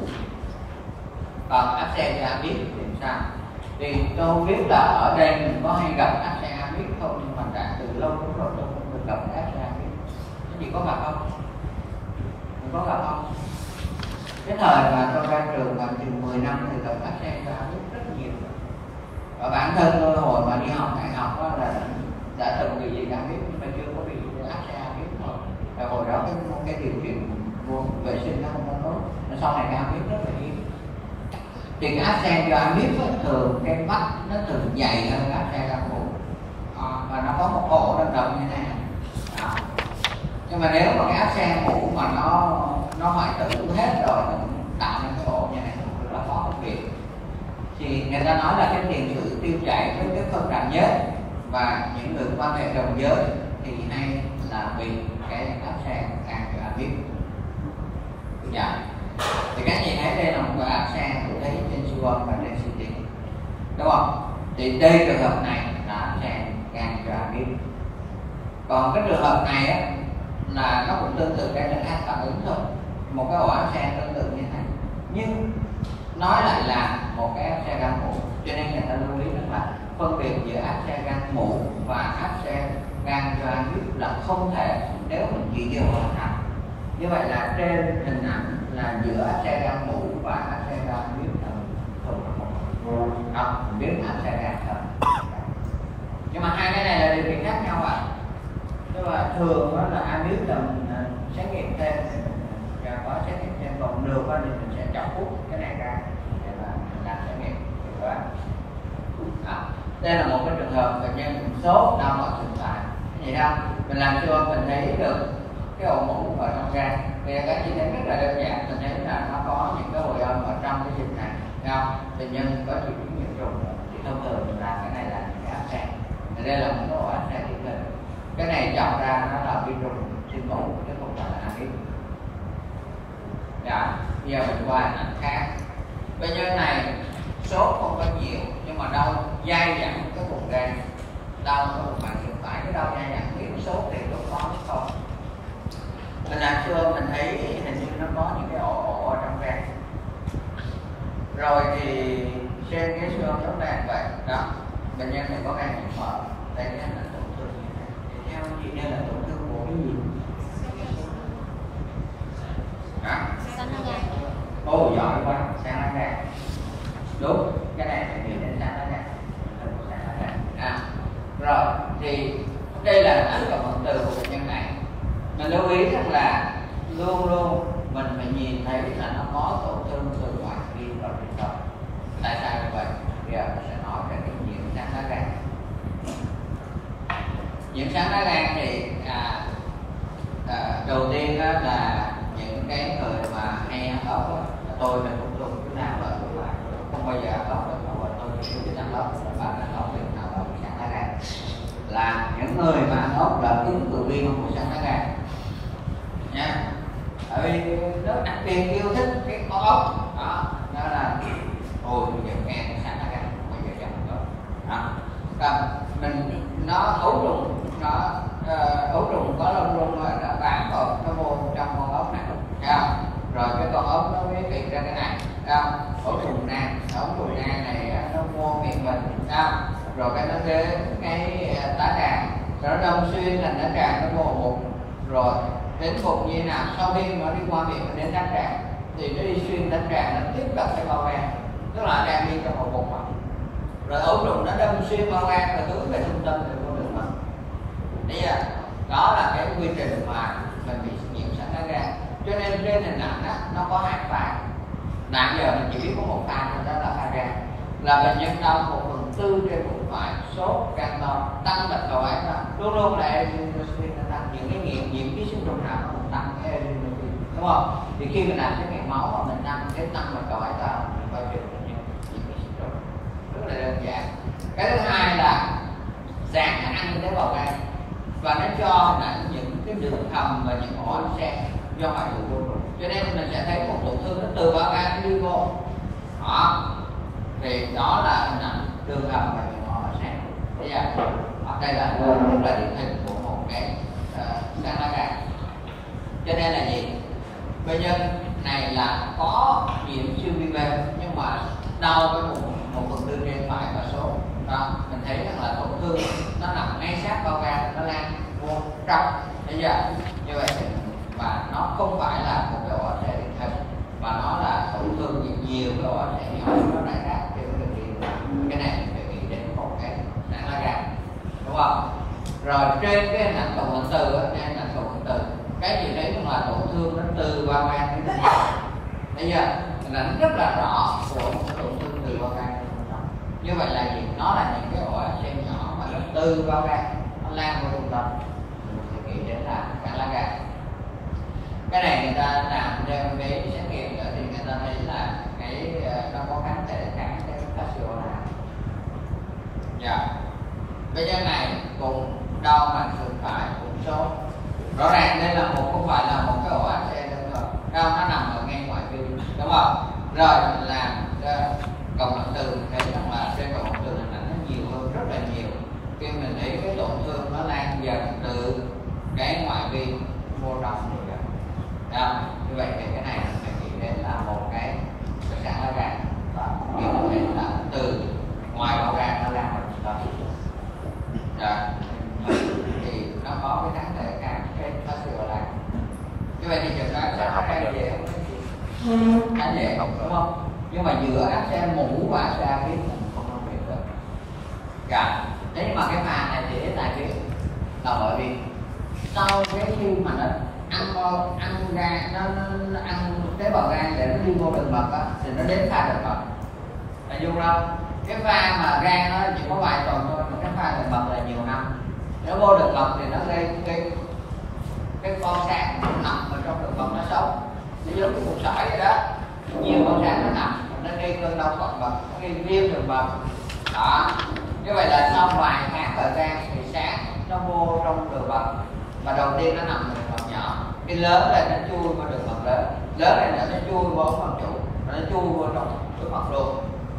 Còn áp xe gan biết thì sao? Thì tôi không biết là ở đây mình có hay gặp áp xe gan biết không, nhưng mà đã từ lâu lắm rồi tôi không được gặp áp xe gan biết. Cái gì có gặp không? Mình có gặp không? Cái thời mà tôi ra trường khoảng chừng mười năm thì gặp áp xe gan biết rất nhiều. Và bản thân tôi hồi mà đi học đại học đó là đã từng bị gì gan biết, nhưng mà chưa có bị áp xe gan biết thôi. Và hồi đó cái cái điều kiện vệ sinh nó không có tốt, sau này gan biết rất là hiếm. Thì cái áp xe do ăn biết thường cái vách nó thường dày hơn áp xe gan mủ, à, và nó có một ổ đồng đồng như thế này. Đó. Nhưng mà nếu mà cái áp xe mủ mà nó nó hoại tử hết rồi, nó tạo nên cái ổ như này rất là khó phân biệt. Thì người ta nói là cái tiền sử tiêu chảy với cái phân rạn nhất và những người quan hệ đồng giới thì hay là bị cái áp xe gan do ăn biết. Dạ. Thì các chị thấy đây là một cái áp xe tôi thấy trên siêu âm và trên xê tê, đúng không? Thì đây trường hợp này là áp xe gan do ăn biết. Còn cái trường hợp này á, là nó cũng tương tự cái áp phản ứng thôi, một cái ổ áp xe tương tự như thế này, nhưng nói lại là một cái áp xe gan mủ, cho nên người ta lưu ý rằng là phân biệt giữa áp xe gan mủ và áp xe gan do ăn biết là không thể nếu mình chỉ điều hòa thành. Như vậy là trên hình ảnh là giữa áp xe gan mủ và áp xe gan biết là thường là một không, mình biết áp xe gan thật. Nhưng mà hai cái này là điều kiện khác nhau ạ. À. Nhưng mà thường đó là ai biết là mình xét nghiệm thêm thì mình có xét nghiệm thêm, còn được thì mình sẽ chọn hút cái này ra để mà mình làm xét nghiệm. À, đây là một cái trường hợp bệnh nhân sốt đau mỏi sườn phải, vậy không? Mình làm cho mình thấy được cái ổ mủ ở trong gan. Thì các chị thấy rất là đơn giản, mình thấy là nó có những cái hồi âm ở trong cái dịch này, thấy không? Bệnh nhân có triệu chứng nhiễm trùng thì thông thường mình làm cái này là cái áp xe. Thì đây là một cái ổ áp xe điển hình. Cái này chọn ra nó là vi trùng sinh mủ chứ không phải là ăn. Dạ, bây giờ mình qua ảnh khác. Bệnh nhân này sốt không có nhiều nhưng mà đau dai dẳng cái vùng gan, đau cái vùng mạng sườn phải, cái đau dai dẳng biết sốt thì lúc có hay không. Mình làm xưa mình thấy hình như nó có những cái ổ ổ ở trong gan, rồi thì trên cái xương giống đàn vậy đó. Bệnh nhân này có gan nhiễm mỡ, đây cái là tổn thương như thế này. Thì theo chị đây là tổn thương của cái gì? Hả? Sán lá gan. Ồ giỏi quá, sán lá gan. Đúng, cái này phải nghĩ đến sán lá gan. Sán lá gan. À, rồi thì đây là ảnh cộng hưởng từ của bệnh nhân này. Mình lưu ý rằng là luôn luôn mình phải nhìn thấy là nó có tổn thương từ ngoại vi vào bên trong. Tại sao như vậy? Bây giờ mình sẽ nói về cái nhiễm sán lá gan. Nhiễm sán lá gan thì à, à, đầu tiên đó là những cái người mà hay ăn ốc đó, tôi là cũng dùng cái nào lợi của bạn không bao giờ ăn ốc được, mà tôi chỉ biết ăn ốc là bạn ăn ốc thì nào ốc sán lá gan. Là những người mà ăn ốc là ứng cử viên của sán lá gan nha. Tại vì nó đặc biệt yêu thích cái con ốc đó, đó là ôi bây giờ nghe sán lá gan bây giờ chẳng có đó. Rồi mình nó ấu trùng nó uh, ấu trùng có lông lông nó bám vào nó vô trong con ốc này, thấy không? Rồi cái con ốc nó mới tìm ra cái này, thấy không? Ấu trùng nang, ấu trùng nang này nó vô miệng mình, thấy không? Rồi cái nó đến cái tá tràng, rồi nó đâm xuyên thành tá tràng nó vô bụng, rồi đến bụng như nào sau khi nó đi qua miệng đến tá tràng thì nó đi xuyên tá tràng, nó tiếp cận cái bao gan, tức là đang đi trong ổ bụng. Rồi ấu trùng nó đâm xuyên bao gan và hướng về trung tâm để vô đường mật. Bây giờ đó là cái quy trình mà mình bị nhiễm sán lá gan. Cho nên trên hình ảnh đó, nó có hai pha. Nãy giờ mình chỉ biết có một pha thôi, đó là pha gan. Là bệnh nhân đau một phần tư trên bụng phải, sốt, gan to, tăng bạch cầu ấy ra, luôn luôn là adrenaline nó tăng. Những cái nhiễm nhiễm ký sinh trùng nào nó cũng tăng cái adrenaline, đúng không? Thì khi mình làm xét nghiệm máu mà mình tăng cái tăng bạch cầu ấy ra, mình phải chịu bệnh nhân nhiễm ký sinh trùng. Rất là đơn giản. Cái thứ hai là giãn khả năng tế bào gan và nó cho là những cái đường hầm và những ổ áp xe do ngoại tụ vô. Cho nên mình sẽ thấy một tổn thương nó từ bao gan đi vô đó. Thì đó là hình ảnh đường hầm và những ổ áp xe. Bây giờ đây là rất là điển hình của một cái sán lá gan. Cho nên là gì? Bệnh nhân này là có nhiễm siêu vi B nhưng mà đau cái một một phần tư trên phải và số đó, mình thấy rằng là tổn thương nó nằm ngay sát bao gan, nó lan vô trong. Bây giờ như vậy thì và nó không phải là một cái ổ áp xe điển hình mà nó là tổn thương nhiều, nhiều cái ổ áp xe nhỏ nó rải rác trên cái đường đi. Cái này mình phải nghĩ đến một cái sán lá gan, đúng không? Rồi trên cái hình ảnh cộng hưởng từ á, trên hình ảnh cộng hưởng từ cái gì đấy cũng là tổn thương nó từ bao gan đến bên trong. Bây giờ hình ảnh rất là rõ của một cái tổn thương từ bao gan đến bên trong. Như vậy là gì? Nó là những cái ổ áp xe nhỏ mà nó từ bao gan nó lan vào trung tâm. Mình sẽ nghĩ đến là sán lá gan. Cái này người ta làm theo cái xét nghiệm nữa thì người ta thấy là cái nó có kháng thể kháng cái fasciola. Dạ. Bệnh nhân này cùng đau mạch sườn phải, cùng sốt. Rõ ràng đây là một không phải là một cái ổ áp xe đâu rồi. Đâu nó nằm ở ngay ngoại vi, đúng không? Rồi mình làm cộng hưởng từ thấy rằng là trên cộng hưởng từ hình ảnh nó nhiều hơn rất là nhiều. Khi mình thấy cái tổn thương nó lan dần từ cái ngoại vi vô trong rồi đó. Đó. Như vậy thì cái này mình phải nghĩ đến là một cái cái sán lá gan và nghĩ đến là từ ngoài bao gan nó lan vào trong đó. Rồi thì nó có cái kháng thể kháng cái fasciola. Như vậy thì chẩn đoán sán lá gan dễ không? Khá dễ không, đúng không? Nhưng mà giữa áp xe mũ và áp xe biết mình không phân biệt được. Dạ. Thế nhưng mà cái pha này thì tại biết là bởi vì sau cái khi mà nó ăn ăn gan nó, nó ăn tế bào gan để nó đi vô đường mật á thì nó đến pha đường mật. Là dung đâu? Cái pha mà gan nó chỉ có vài tuần thôi, mà cái pha đường mật là nhiều năm. Nó vô đường mật thì nó gây cái cái con sáng nằm ở trong đường mật nó sống. Nó giống như cục sỏi vậy đó. Nhiều con sáng nó nằm, nó gây cơn đau mật mật, nó gây viêm đường mật. Đó. Như vậy là sau vài tháng ở gan thì sáng nó vô trong đường mật. Và đầu tiên nó nằm đường mật nhỏ, cái lớn này nó chui vào đường mật lớn, lớn này nó chui vào ống mật chủ, nó chui vào trong cái mật luôn,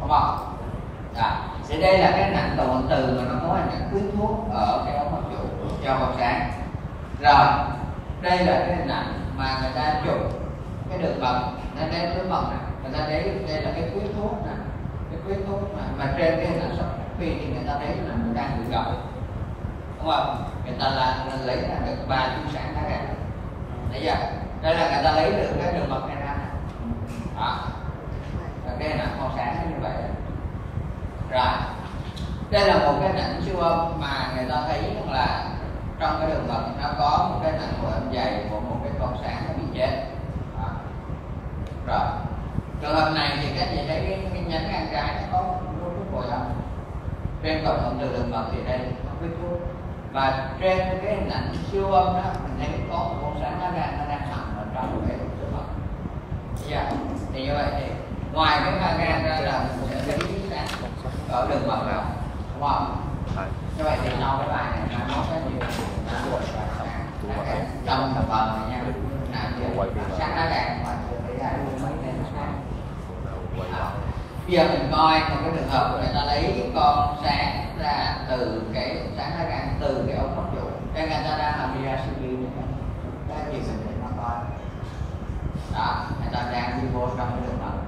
đúng không? À, thì đây là cái hình ảnh động từ mà nó có hình ảnh quyến thuốc ở cái ống hấp trụ cho con sáng. Rồi đây là cái hình ảnh mà người ta chụp cái đường mật, nó đến với mật này, người ta thấy đây là cái quyến thuốc này, cái quyến thuốc mà, mà trên cái hình ảnh sắp khi thì người ta thấy là nó đang bị gập, đúng không? Người ta là lấy ra được ba chú sáng lá gan, thấy chưa? Đây là người ta lấy được cái đường mật này ra này. Đó, và cái hình ảnh con sáng như vậy. Rồi đây là một cái hình ảnh siêu âm mà người ta thấy rằng là trong cái đường mật nó có một cái hình ảnh của âm dày của một cái con sáng nó bị chết. Đó. Rồi trường hợp này thì các chị thấy cái, cái nhánh gan trái nó có thuốc bồi không? Trên cộng hưởng từ đường mật thì đây có cái thuốc, và trên cái hình ảnh siêu âm đó mình thấy có một con sáng lá gan nó đang nằm ở trong cái đường mật. Yeah. Thì như vậy thì ngoài cái lá gan ra là mình sẽ thấy sáng ở đường mật nào, đúng không? Như vậy thì sau cái bài này nó có cái gì trong tập bờ này nha, sáng lá gan mà thấy ra mấy cái sáng. Bây giờ mình coi một cái trường hợp người ta lấy con sáng ra từ cái sáng lá gan từ cái ống hấp trụ, đây người ta đang làm ra siêu vi này, cái gì mình để nó coi. Đó, người ta đang đi vô trong cái đường mật.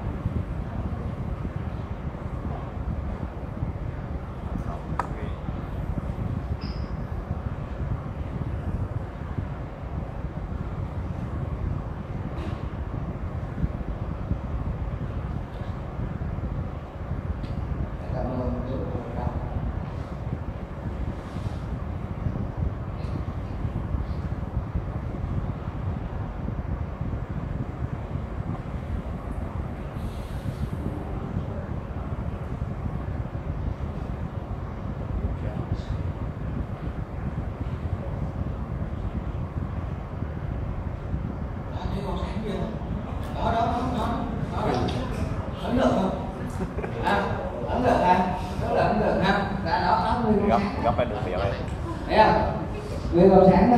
gấp phải được miệng này, thấy không? Người màu sáng đó,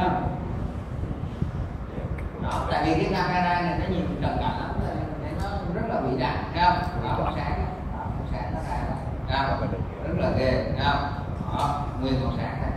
đó, tại vì cái camera này nó nhìn cận cảnh lắm, nên nó rất là bị đặc, thấy không? Đó, màu sáng, đó, màu sáng nó ra, đó, rất là ghê, thấy không? Đó, nguyên màu sáng này.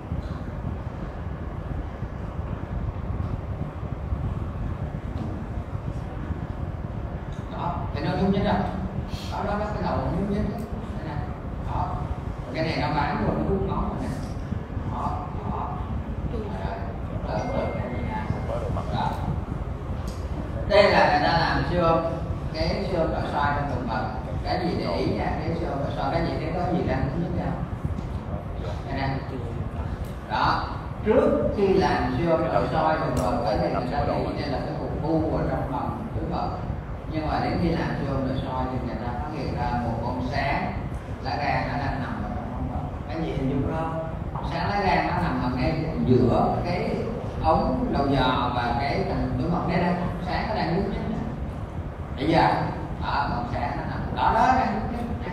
Đó, thì nó nhúc nhích rồi, đó, đó, nó cái đầu nó nhúc nhích, đó, cái này nó bán rồi nó hút máu rồi nè, đó, đó, đó, đó. Đây là người ta làm siêu âm, cái siêu âm nội soi trong thực vật, cái gì để ý nha, cái siêu âm nội soi, cái gì thấy có gì đang nhúc nhích không? Đây nè, đó, trước khi làm siêu âm nội soi thực vật, cái này người ta để ý đây là cái cục u ở trong lòng thực vật, nhưng mà đến khi làm siêu âm nội soi thì người ta phát hiện ra một con sáng lá gan nó đang nằm ở trong ống mật. Cái gì hình dung không? Sáng lá gan nó nằm ở ngay giữa cái ống đầu giò và cái thành túi mật đấy, đây sáng nó đang nhúc nhích. Bây giờ đó, con sáng nó nằm đó, đó đang nhúc nhích,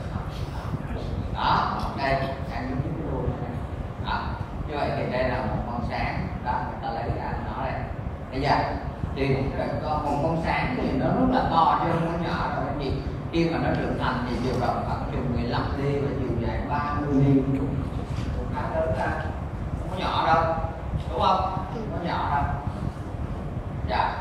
đó, đây đang nhúc nhích luôn đó. Như vậy thì đây là một con sáng đó, người ta lấy ra nó đây. Bây giờ thì một con sáng thì nó rất là to chứ không có nhỏ đâu cái gì. Khi mà nó trưởng thành thì chiều rộng khoảng chừng mười lăm ly và chiều dài ba mươi ly, cũng khá lớn ra, không có nhỏ đâu, đúng không? Không có nhỏ đâu. Dạ.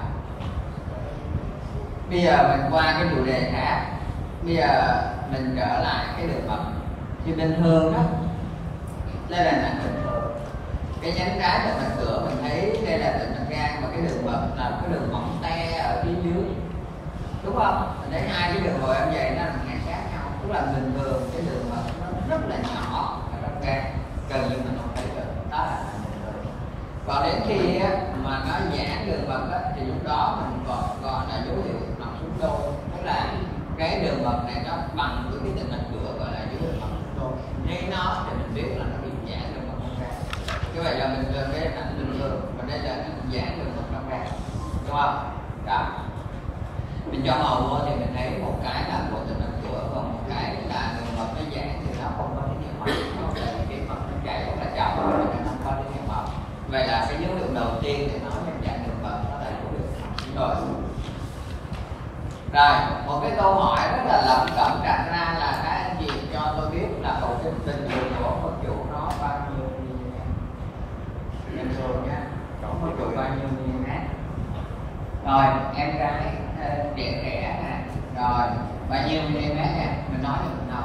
Bây giờ mình qua cái chủ đề khác. Bây giờ mình trở lại cái đường mật. Thì bình thường đó, đây là nặng bình thường. Cái nhánh trái của mạch cửa mình thấy đây là tĩnh mạch gan, và cái đường mật là cái đường mỏng te ở phía dưới, đúng không? Mình thấy hai cái đường hồi âm dày nó nằm ngang sát nhau, tức là bình thường cái đường mật nó rất là nhỏ ở trong gan, gần như mình không thấy được, đó là bình thường. Còn đến khi mà nó giãn đường mật á, thì lúc đó mình còn gọi là dấu hiệu nằm xuống đôi, tức là cái đường mật này nó bằng với cái tĩnh mạch cửa, gọi là dấu hiệu nằm xuống đôi. Thấy nó thì mình biết là nó bị giãn đường mật trong gan. Như vậy là mình cái ảnh bình thường, và đây là nó giãn đường mật trong gan, đúng không? Đó. Mình cho màu vô thì mình thấy một cái là của tĩnh mạch cửa, còn một cái là đường mật nó giãn thì nó không có tín hiệu mật, nó là cái mật nó chảy rất là chậm, nó không có tín hiệu mật. Vậy là cái dấu hiệu đầu tiên thì nó nhận dạng đường mật, nó là dấu hiệu rồi. Rồi, một cái câu hỏi rất là lẩm cẩm đặt ra là các anh chị cho tôi biết là cầu kinh bình thường của ống mật chủ nó bao nhiêu mm bình thường nha, ống mật chủ bao nhiêu mm. Rồi em gái trẻ trẻ nè, rồi bao nhiêu mm nè, mình nói được nào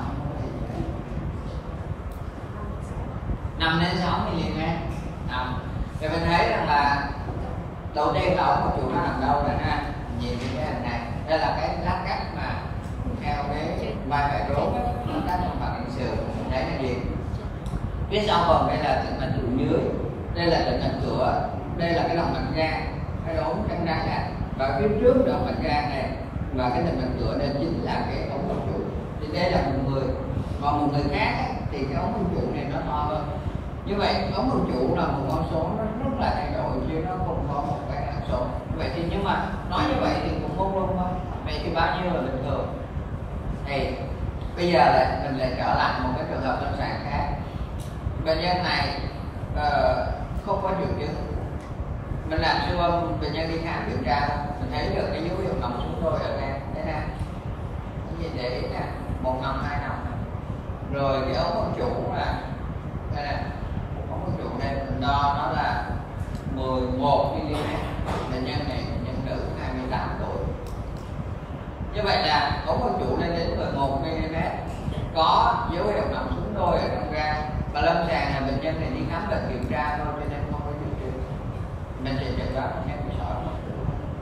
năm đến sáu mm. Năm thì mình thấy rằng là đầu tiên là ống mật chủ nó nằm đâu nè ha, nhìn cái hình này, đây là cái lát cắt mà theo cái vai phải rốn nó cắt trong phần hình sườn, đấy là gì? Phía sau phần đây là tĩnh mạch trụ dưới, đây là tĩnh mạch cửa, đây là cái động mạch gan, cái rốn trắng trắng này, và phía trước động mạch gan này và cái tĩnh mạch cửa đây chính là cái ống mật chủ. Thì đây là một người, còn một người khác ấy, thì cái ống mật chủ này nó to hơn. Như vậy ống mật chủ là một con số nó rất là thay đổi chứ nó không có một cái hạt số. Vậy thì nhưng mà nói như vậy thì cũng không đúng thôi. Vậy thì bao nhiêu là bình thường? Thì bây giờ lại mình lại trở lại một cái trường hợp lâm sàng khác. Bệnh nhân này uh, không có triệu chứng, mình làm siêu âm bệnh nhân đi khám kiểm tra, mình thấy được cái dấu hiệu nằm xuống đôi ở đây, đây nè, cái gì để ý nè, một nằm hai nằm, rồi cái ống mật chủ là đây nè, ống mật chủ đây mình đo nó là mười một mi li mét. Bệnh nhân này bệnh nhân nữ hai mươi tám tuổi. Như vậy là ống mật chủ lên đến mười một mi li mét, có dấu hiệu nằm xuống đôi ở trong gan, và lâm sàng là bệnh nhân này đi khám bệnh kiểm tra thôi cho nên không có triệu chứng. Mình sẽ chẩn đoán bệnh nhân bị sỏi ống mật chủ.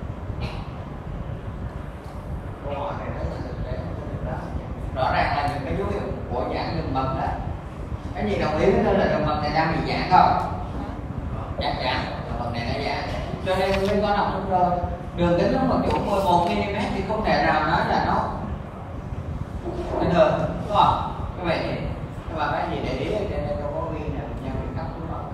Câu hỏi này rất là thực tế, rõ ràng là những cái dấu hiệu của giãn đường mật đó. Cái gì đồng ý với tôi là đường mật này đang bị giãn không? Chắc chắn đường mật này nó giãn, cho nên mới có nằm xuống đôi. Đường kính ống mật chủ mười một mi li mét thì không thể nào nói là nó bình thường, đúng không? Như vậy thì các bạn cái gì để ý ở trên đây đâu có ghi là nhân bị cắt xuống mật.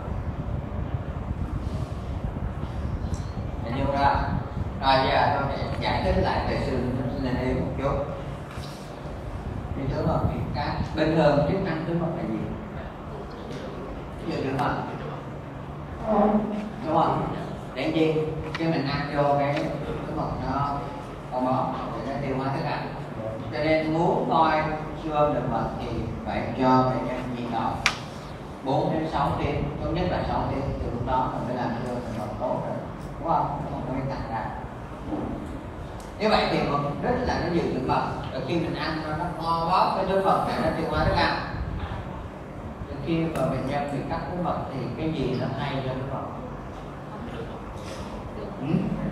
Để nhiêu ra. Rồi giờ tôi sẽ giải thích lại về xương lên đây một chút. Thì thứ mật bị cắt. Bình thường chức năng thứ mật là gì? Giữ được mật. Đúng không? Để chi? Khi mình ăn vô cái thứ mật nó không bó để nó tiêu hóa thức ăn. Cho nên muốn coi siêu âm đường mật thì phải cho bệnh nhân nhịn đau bốn đến sáu tiếng, tốt nhất là sáu tiếng, từ lúc đó mình mới làm siêu âm đường mật tốt rồi, đúng không? Không có bị tặng ra. Như vậy thì rất là nó giữ đường mật, rồi khi mình ăn nó co bóp cái đường mật để nó tiêu hóa thức ăn. Khi mà bệnh nhân bị cắt túi mật thì cái gì nó hay cho túi mật? Ừ?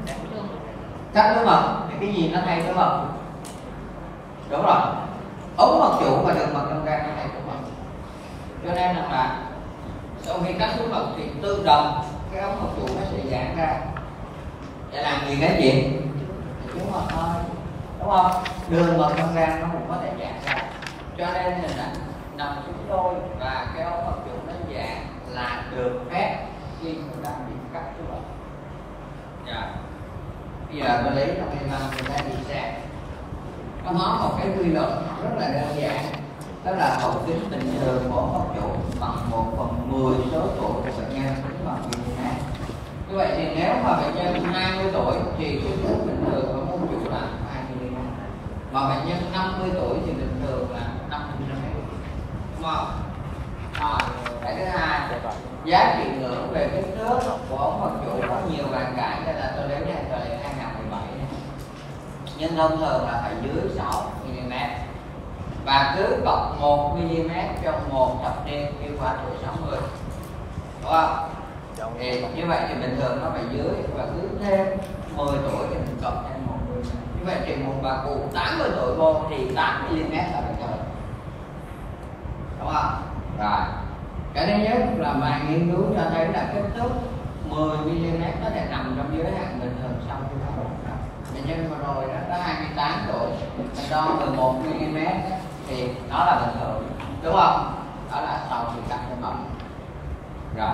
Cắt túi mật thì cái gì nó hay túi mật? Đúng rồi, ống mật chủ và đường mật trong gan nó hay túi mật. Cho nên là sau khi cắt túi mật thì tự động cái ống mật chủ nó sẽ giãn ra. Để làm gì cái gì? Túi mật thôi, đúng không? Đường mật trong gan nó cũng có thể giãn ra. Cho nên là nằm xuống đôi và cái ống mật chủ nó giãn là được phép khi người ta bị cắt túi mật. Dạ. Bây giờ tôi lấy trong cái văn người ta đi xem. Nó có một cái quy luật rất là đơn giản, đó là hậu kính bình thường của ống mật chủ bằng một phần mười số tuổi của bệnh nhân tính bằng mm. Như vậy thì nếu mà bệnh nhân hai mươi tuổi thì cái kính bình thường của ống mật chủ là hai mm, mà bệnh nhân năm mươi tuổi thì bình thường là năm mm, đúng không? Rồi, cái thứ hai, giá trị ngưỡng về kích thước của ống mật chủ có nhiều bàn cãi, nên là tôi lấy ra tờ hai nghìn không trăm mười bảy này. Nhưng thông thường là phải dưới sáu mi li mét và cứ cộng một mi li mét trong một thập niên khi qua tuổi sáu mươi, đúng không? Thì như vậy thì bình thường nó phải dưới, và cứ thêm mười tuổi thì mình cộng thêm một mươi. Như vậy thì một bà cụ tám mươi tuổi vô thì tám mi li mét là bình thường, đúng không? Rồi, cái thứ nhất là vài nghiên cứu cho thấy là kích thước mười mi li mét có thể nằm trong giới hạn bình thường sau khi phẫu thuật. Bệnh nhân vừa rồi đó có hai mươi tám tuổi, mình đo mười một mi li mét thì nó là bình thường, đúng không? Đó là sau khi cắt cái mật. Rồi,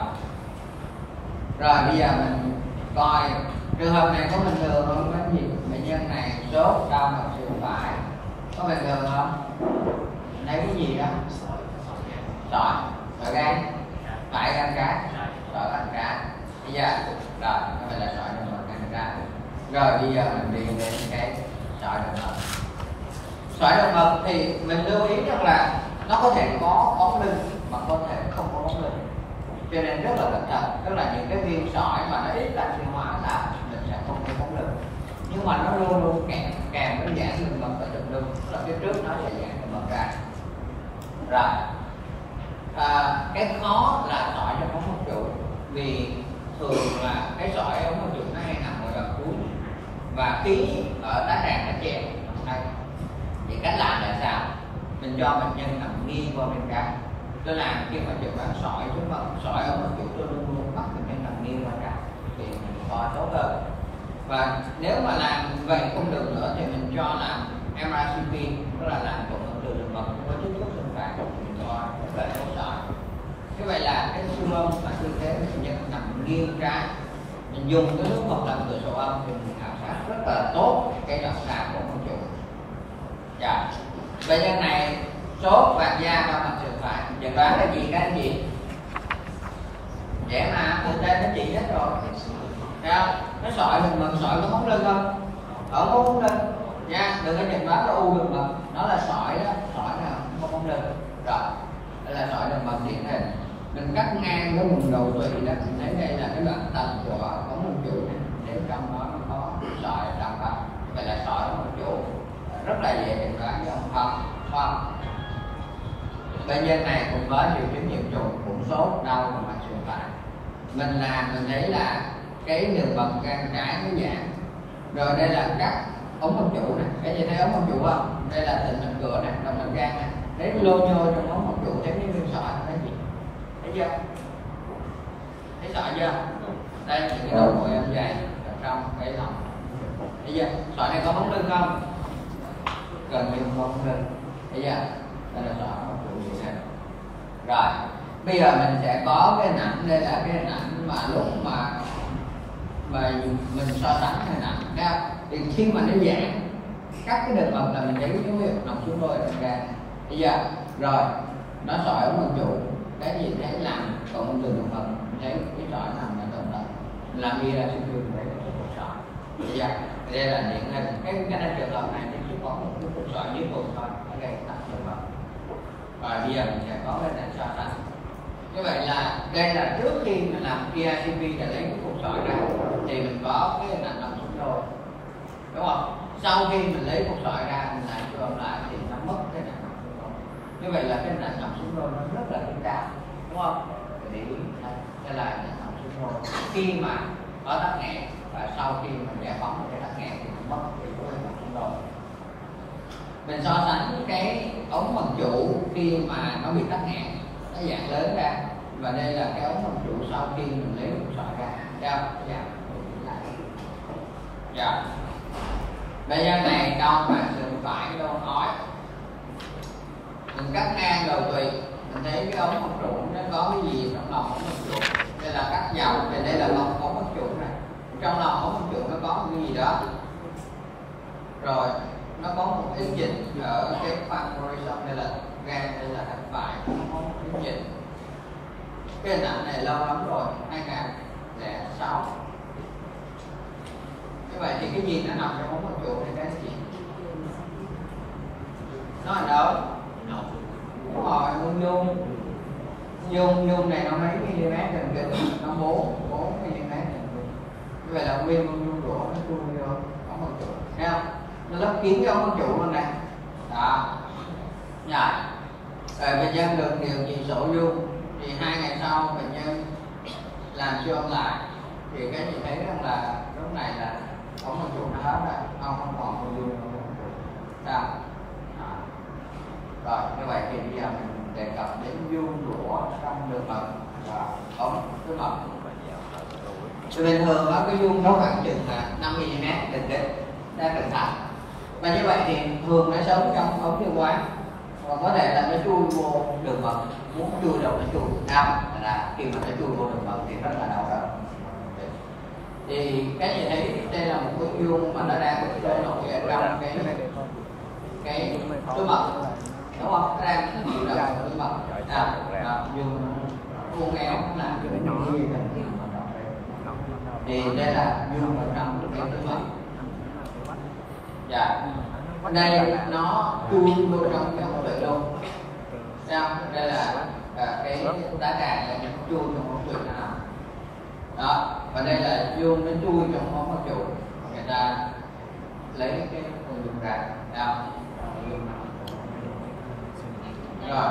rồi bây giờ mình coi trường hợp này có bình thường không? Cái gì? Bệnh nhân này sốt, đau mặt sườn phải, có bình thường không? Thấy cái gì đó? Sỏi, sỏi gan, phải gan cá, sỏi gan cá. Bây giờ rồi, cái này là sỏi đường mật gan cá. Rồi bây giờ mình đi đến cái sỏi đường mật. Sỏi đường mật thì mình lưu ý rằng là nó có thể có bóng lưng mà có thể không có bóng lưng, cho nên rất là cẩn thận. Tức là những cái viên sỏi mà nó ít canxi hóa là mình sẽ không có bóng lưng, nhưng mà nó luôn luôn kèm kèm với giãn đường mật và trùng lưng, tức là phía trước nó sẽ giãn đường mật ra. Rồi à, cái khó là sỏi trong ống mật chủ, vì thường là cái sỏi ống mật chủ nó hay nằm ở đoạn cuối và khí ở tá tràng nó chèn trong đây. Thì cách làm là sao? Mình cho bệnh nhân nằm nghiêng qua bên trái, tức là khi mà chụp bằng sỏi chúng mà sỏi ống mật chủ tôi luôn luôn bắt bệnh nhân nằm nghiêng qua trái thì mình coi tốt hơn. Và nếu mà làm vậy không được nữa thì mình cho làm em rờ xê pê, tức là làm cộng hưởng từ đường mật với kích thước xung quanh mình coi về ống sỏi. Như vậy là cái siêu âm và tư thế bệnh nhân nằm nghiêng trái, mình dùng cái nước mật làm cửa sổ âm thì mình khảo sát rất là tốt cái đoạn xa của ống chủ. Dạ. Bệnh nhân này sốt vàng da và mặt sườn phải, chẩn đoán là gì cái gì? Dễ mà, từ đây nó chỉ hết rồi. Thấy không? Nó sỏi đường mật, sỏi có bóng lưng không? Ở có bóng lưng nha, đừng có chẩn đoán là u đường mật, nó là sỏi đó, sỏi nào không có bóng lưng. Rồi, đây là sỏi đường mật điển hình. Mình cắt ngang cái vùng đầu tụy đó, mình thấy đây là cái đoạn tầng của ống mật chủ này, nếu trong đó nó có sỏi đậm vào, vậy là sỏi ống mật chủ, rất là dễ chẩn đoán với ông không? Không. Bệnh nhân này cũng có triệu chứng nhiễm trùng, cũng sốt, đau và mặt sườn phải. Mình làm mình thấy là cái đường mật gan trái nó giãn. Rồi đây là các ống mật chủ này, cái gì thấy ống mật chủ không? Đây là tịnh mạch cửa này, động mạch gan này. Đấy lô nhô trong ống mật chủ thấy cái viên sỏi nó gì? Thấy chưa? Thấy sỏi chưa? Đây những cái đầu mồi âm dày ở trong cái lòng. Thấy chưa? Sỏi này có bóng lưng không? Gần như không có bóng lưng. Thấy chưa? Đây là sỏi ống mật chủ như thế. Rồi, bây giờ mình sẽ có cái hình ảnh, đây là cái hình ảnh mà lúc mà mà mình so sánh hình ảnh nha. Thì khi mà nó giãn cắt cái đường mật là mình thấy cái dấu hiệu nằm xuống đôi trong gan. Bây giờ rồi nó sỏi ống mật chủ, cái gì thấy làm cộng từ đường mật, thấy cái sỏi nằm ở động lực, làm gì là sinh trường đấy cái cục sỏi. Bây giờ đây là điển hình cái cái này trường hợp này thì chỉ có một cái cục sỏi dưới cùng thôi, nó gây tắc đường mật. Và bây giờ mình sẽ có cái này so sánh. Như vậy là đây là trước khi mình làm pê i xê pê để lấy cái cục sỏi ra thì mình có cái hình ảnh nằm xuống đôi, đúng không? Sau khi mình lấy cục sỏi ra mình lại cho lại thì nó mất cái này nằm xuống đôi. Như vậy là cái hình ảnh nằm xuống đôi nó rất là phức tạp, đúng không? Để ý đây là hình ảnh nằm xuống đôi khi mà có tắc nghẽn và sau khi mình giải phóng cái tắc nghẽn thì nó mất cái hình ảnh nằm xuống đôi. Mình so sánh cái ống mật chủ khi mà nó bị tắc nghẽn, nó dạng lớn ra, và đây là cái ống mật chủ sau khi mình lấy cục sỏi ra, thấy không? Dạ. Dạ. Bệnh nhân này đau mặt sườn phải, đau ói, mình cắt ngang đầu tụy, mình thấy cái ống mật chủ nó có cái gì trong lòng ống mật chủ, đây là cắt dầu, thì đây là lòng ống mật chủ này, trong lòng ống mật chủ nó có cái gì đó, rồi nó có một ít dịch ở cái phần horizon, đây là gan, đây là thận phải, nó có một ít dịch. Cái hình ảnh này lâu lắm rồi, hai nghìn lẻ sáu. Như vậy thì cái gì nó nằm trong ống mật chủ này, cái gì? Nó ở đâu? Đúng rồi, nhung nhung nhung nhung này nó mấy mm gần kính, nó bốn bốn mm gần kính. Như vậy là nguyên nhung nhung của nó chui vô ống mật chủ, thấy không? Nó lấp kín cái ống mật chủ luôn này. Đó. Rồi. Rồi bệnh nhân được điều trị sổ dung thì hai ngày sau bệnh nhân làm siêu âm lại thì cái gì thấy rằng là lúc này là ống mật chủ nó hết rồi, không không còn sổ dung nữa. Sao? Đó. Rồi như vậy thì bây giờ mình đề cập đến dung rủa trong đường mật và ống cái mật. Thì bình thường đó, cái dung nó khoảng chừng là năm mi li mét định định ra cẩn thận. Và như vậy thì thường nó sống trong ống tiêu hóa, và có thể là nó chui vô đường mật, muốn chui đâu nó chui đau, là khi mà nó chui vô đường mật thì rất là đau đớn. Thì cái gì thấy đây là một cái vuông mà nó đang trôi nổi ở trong cái cái túi mật, đúng không? Nó đang chịu đựng túi mật, à, vuông vuông éo là cái nhỏ thì đây là vuông ở trong cái túi mật. Dạ. đây nó chui vô trong cái ống tủy luôn. Sao? Đây là à, cái đá tràng này nó chui trong ống tủy nó nằm. Đó, và đây là vuông nó chui trong ống mật chủ. Người ta lấy cái con dùng ra. Nào. Rồi.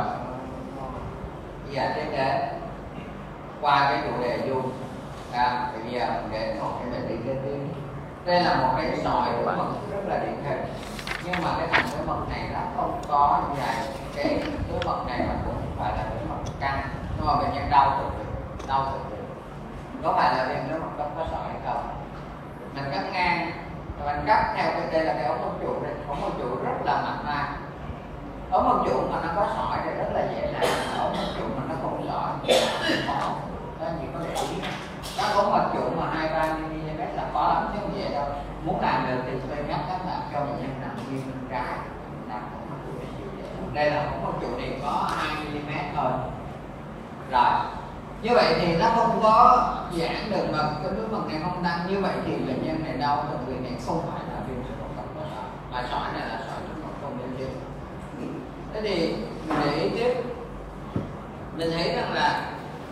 Bây giờ tiếp đến qua cái chủ đề vuông. À, bây giờ mình đến một cái bệnh lý kế tiếp. Đây là một cái sỏi túi mật rất là điển hình, nhưng mà cái thành túi mật này nó không có như vậy. Cái túi mật này nó cũng không phải là túi mật căng, nhưng mà bệnh nhân đau thực đau thực có phải là viêm túi mật cấp có sỏi hay không? Mình cắt ngang, mình cắt theo cái đây là cái ống mật trụ đây, ống mật trụ rất là mạnh mai. Ống mật trụ mà nó có sỏi thì rất là dễ làm, ống mật trụ mà nó không sỏi khó, nó chỉ có để ý. Nó có mật trụ mà hai ba mi-li-mét là khó lắm chứ không dễ đâu. Muốn làm được thì tôi nhắc các bạn cho bệnh nhân nằm nghiêng bên trái, nằm ống mật trụ này chịu dễ. Đây là ống mật trụ này có hai mi-li-mét thôi. Rồi, như vậy thì nó không có giãn được mật, cái túi mật này không tăng, như vậy thì bệnh nhân này đau bệnh viện này không phải là viêm túi mật có sỏi, mà sỏi này là sỏi túi mật không bên trên. Thế thì mình để ý tiếp, mình thấy rằng là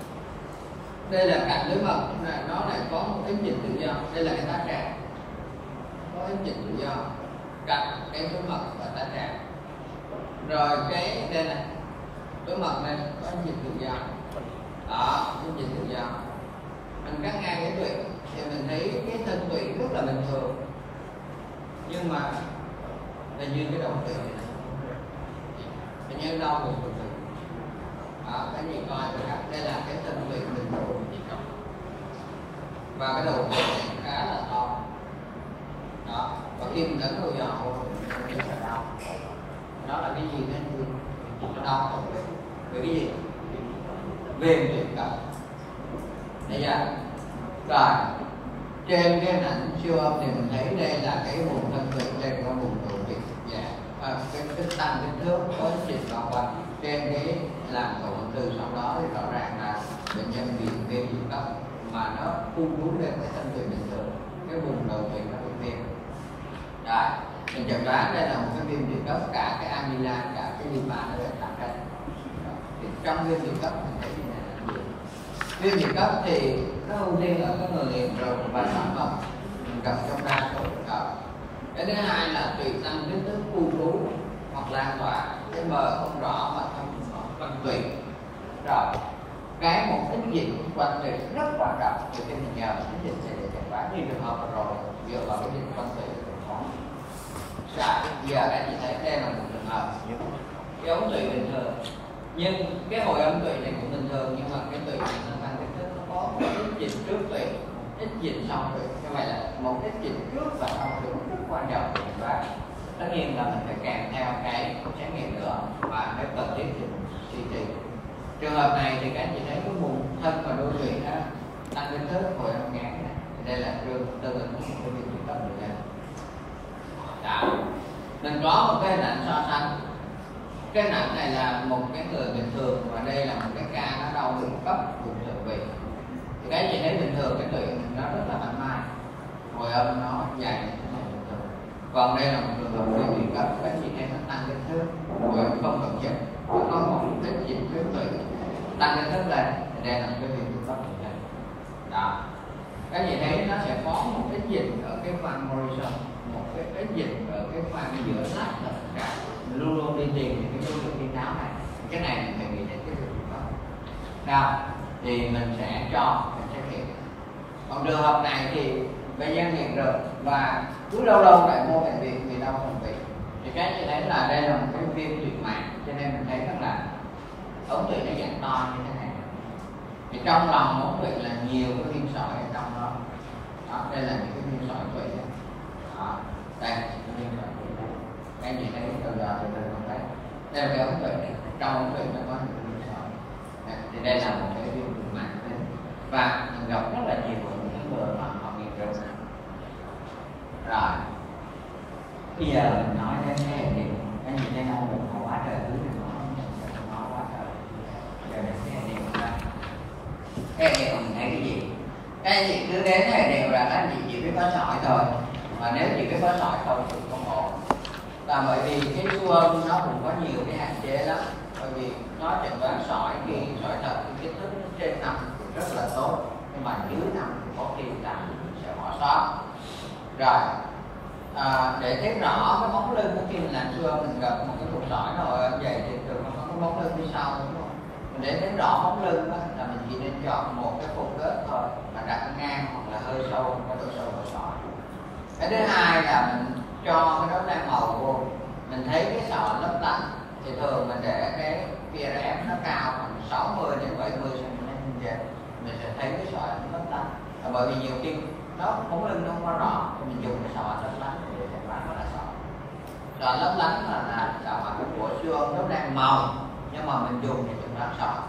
đây là cạnh túi mật, nó lại có một cái dịch tự do. Đây là cái tá tràng, có cái dịch tự do cạnh cái túi mật và tá tràng. Rồi cái đây này, túi mật này có dịch tự do, đó, cái dịch tự do. Mình cắt ngang cái tụy thì mình thấy cái thân tụy rất là bình thường, nhưng mà là như cái đầu tụy này, bệnh nhân đau một bình thường. Đó, cái gì coi được đây là cái thân tụy bình thường và cái đầu tụy này khá là to. Đó, và khi mình đánh đầu dò mình rất là đau. Đó là cái gì đấy? Đau không biết về cái gì? Viêm tụy cấp. Đây giờ rồi trên cái ảnh siêu âm thì mình thấy đây là cái vùng thân tụy, đây là vùng tụy tụy dạ. À, cái, cái tăng kích thước có dịch bao quanh trên cái làm cầu từ, sau đó thì rõ ràng là bệnh nhân bị viêm tụy cấp mà nó phun trú lên cái thân tụy bình thường, cái vùng đầu tụy nó bị viêm. Rồi mình chẩn đoán đây là một cái viêm tụy cấp, cả cái amilan cả cái lima nó đều tăng lên. Thì trong viêm tụy cấp mình thấy như này là gì? Viêm tụy cấp thì nó ưu tiên ở cái người liền rồi và sản phẩm mình cầm trong đa số trường hợp. Cái thứ hai là tùy tăng kích thước khu trú hoặc lan tỏa, cái bờ không rõ mà không rõ quanh tùy. Rồi cái một ít dịch quanh tùy rất quan trọng, thì khi mình nhờ cái dịch sẽ để chẩn đoán như trường hợp vừa rồi dựa vào cái dịch quanh tùy thì khó. Dạ, giờ các chị thấy đây là một trường hợp cái ống tùy bình thường, nhưng cái hồi ống tùy này cũng bình thường, nhưng mà cái tùy này nó tăng kích thước, nó có một ít dịch trước tùy, ít dịch sau tùy. Như vậy là một ít dịch trước và sau tùy rất quan trọng để chẩn đoán. Tất nhiên là mình phải kèm theo cái xét nghiệm nữa và cái cần thiết thì mình suy trì. Trường hợp này thì các anh chị thấy cái vùng thân và đôi tùy nó tăng kích thước hồi âm ngán này. Đây là trường tương ứng của cái việc chuyển cấp được lên. Đó. Mình có một cái hình ảnh so sánh. Cái hình ảnh này là một cái người bình thường và đây là một cái ca nó đau vùng cấp vùng thượng vị. Thì cái gì thấy bình thường cái tụy nó rất là mạnh mai, hồi âm nó dài như thế này bình thường. Còn đây là một trường hợp viêm tụy cấp, cái gì thấy nó tăng kích thước, hồi âm không cần chất, nó có một ít dịch viêm tụy tăng kích thước lên, thì đây là một cái viêm tụy cấp như thế. Đó. Cái gì thấy nó sẽ có một ít dịch ở cái khoang Morrison, một cái ít dịch ở cái khoang giữa lách và tất cả. Mình luôn luôn đi tìm những cái dấu hiệu tiên táo này. Cái này mình phải nghĩ đến cái việc đó. Nào, thì mình sẽ cho mình xét nghiệm. Còn trường hợp này thì bệnh nhân nhận được và cứ lâu lâu lại vô bệnh viện vì đau thần vị. Thì cái như thế là đây là một cái viêm tụy mạn, cho nên mình thấy rằng là ống tụy nó dạng to như thế này. Thì trong lòng ống tụy là nhiều cái viên sỏi ở trong đó. Đó, đây là những cái viên sỏi tụy. Đó, đây là những cái viên sỏi tụy. Các anh chị thấy từ giờ từ từ không thấy. Đây là cái ống tụy này, trong ống tụy nó có những cái viên sỏi. Thì đây là một cái viêm tụy mạn đấy. Và mình gặp rất là nhiều những cái người mà họ nghiện rượu. Rồi, bây giờ mình nói đến cái hệ điều. Các anh chị thấy không, mình có quá trời thứ mình nói, mình nói quá trời. Giờ đến cái hệ điều ra. Cái hệ điều mình thấy cái gì? Các anh chị cứ đến hệ điều là các anh chị chỉ biết có sỏi thôi. Mà nếu chỉ biết có sỏi thôi thì không ổn. là bởi vì cái siêu âm nó cũng có nhiều cái hạn chế lắm, bởi vì nó chẩn đoán sỏi khi sỏi thật khi kích thước trên năm rất là tốt, nhưng mà dưới năm có khi ta sẽ bỏ sót. Rồi à, để thấy rõ cái móng lưng của khi mình làm siêu âm mình gặp một cái cục sỏi nó ở dày thì thường nó có cái móng lưng phía sau, đúng không? Mình để thấy rõ móng lưng đó, là mình chỉ nên chọn một cái cục kết thôi mà đặt ngang hoặc là hơi sâu, có độ sâu của sỏi. Cái thứ hai là mình cho cái đốm nang màu vô, mình thấy cái sỏi lấp lánh thì thường mình để cái pê rờ ép nó cao khoảng sáu mươi đến bảy mươi xăng-ti-mét, mình sẽ thấy cái sỏi lấp lánh. Bởi vì nhiều khi nó móng lưng nó không có rõ thì mình dùng cái sỏi lấp lánh để chẩn đoán nó là sỏi. Sỏi lấp lánh là là sỏi của siêu âm đốm nang màu, nhưng mà mình dùng để chẩn đoán sỏi.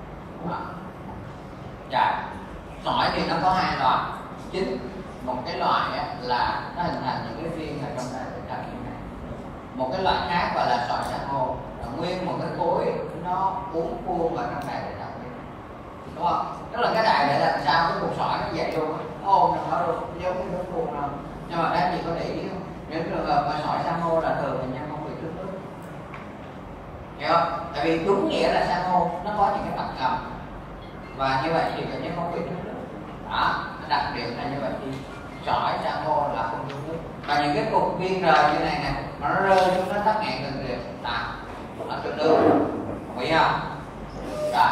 Dạ. Sỏi thì nó có hai loại chính. Một cái loại là nó hình thành những cái viên ở trong đại thật như này. Một cái loại khác gọi là sỏi san hô, là nguyên một cái khối nó uốn vuông ở trong đại thật, đúng không? Tức là cái đại để làm sao cái cục sỏi nó vậy luôn, nó ôm trong đó luôn, giống như nó vuông đâu. Nhưng mà các anh chị có để ý không? Những trường hợp mà sỏi san hô là thường bệnh nhân không bị trướng nước, hiểu không? Tại vì đúng nghĩa là san hô nó có những cái mặt ngầm, và như vậy thì bệnh nhân không bị trướng nước. Đó, đặc điểm là như vậy thì sỏi san hô là không trướng nước. Và những cái cục viên rờ như này nè, mà nó rơi xuống nó tắc nghẽn từng điểm tạo nó trướng nước, đồng ý không? Rồi.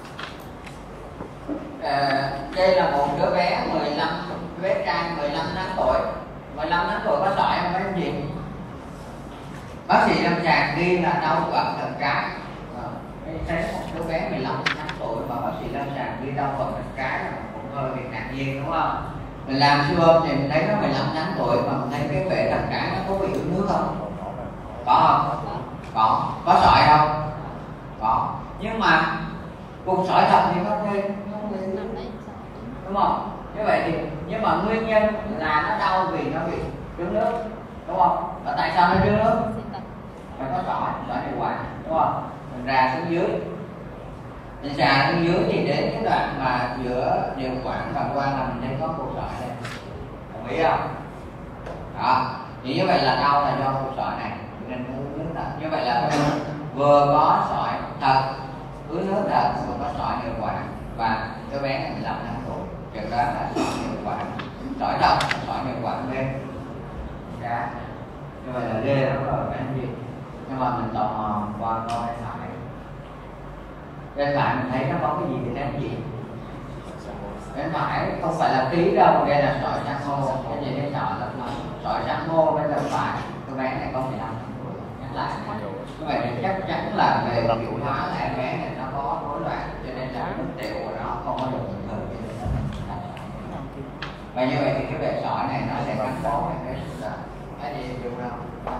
À, đây là một đứa bé mười lăm, bé trai mười lăm tháng tuổi. mười lăm tháng tuổi có sỏi không mấy anh chị? Bác sĩ lâm sàng ghi là đau quặn thận trái. Thấy một đứa bé mười lăm tháng tuổi mà bác sĩ lâm sàng ghi đau quặn thận trái là cũng hơi bị ngạc nhiên, đúng không? Mình làm siêu âm thì mình thấy nó mười lăm tháng tuổi mà mình thấy cái bể thận trái nó có bị ướt nước không? Có không? Có. Có sỏi không? Có. Nhưng mà cục sỏi thật thì nó thêm, đúng không? Như vậy thì nhưng mà nguyên nhân là nó đau vì nó bị trướng nước, đúng không? Và tại sao nó trướng nước? Phải có sỏi, sỏi điều quản, đúng không? Mình ra xuống dưới, mình xà xuống dưới thì đến cái đoạn mà giữa điều quản và quan là mình thấy có cục sỏi đây, đồng ý không? Đó, thì như vậy là đau là do cục sỏi này nên uống nước thật. Như vậy là vừa có sỏi thật, uống nước thật, vừa có sỏi điều quản và đứa bé này mười lăm tháng tuổi, chẩn đoán là sỏi điều quản, sỏi thật, sỏi điều quản bên. Dạ. Như vậy là ghê lắm rồi các anh chị. Nhưng mà mình tò mò qua coi bên phải. Bên phải mình thấy nó có cái gì thì các anh chị? Bên phải không phải là khí đâu, đây là sỏi san hô. Cái gì đây sỏi là sỏi san hô bên bên phải. Cái bé này có mười lăm tháng tuổi. Nhắc lại này. Như vậy thì chắc chắn là về tiêu hóa là em bé này nó có rối loạn, cho nên là nước tiểu của nó không có được bình thường, cho nên nó và như vậy thì cái bệ sỏi này nó sẽ gắn bó với cái sự là cái gì dùng đâu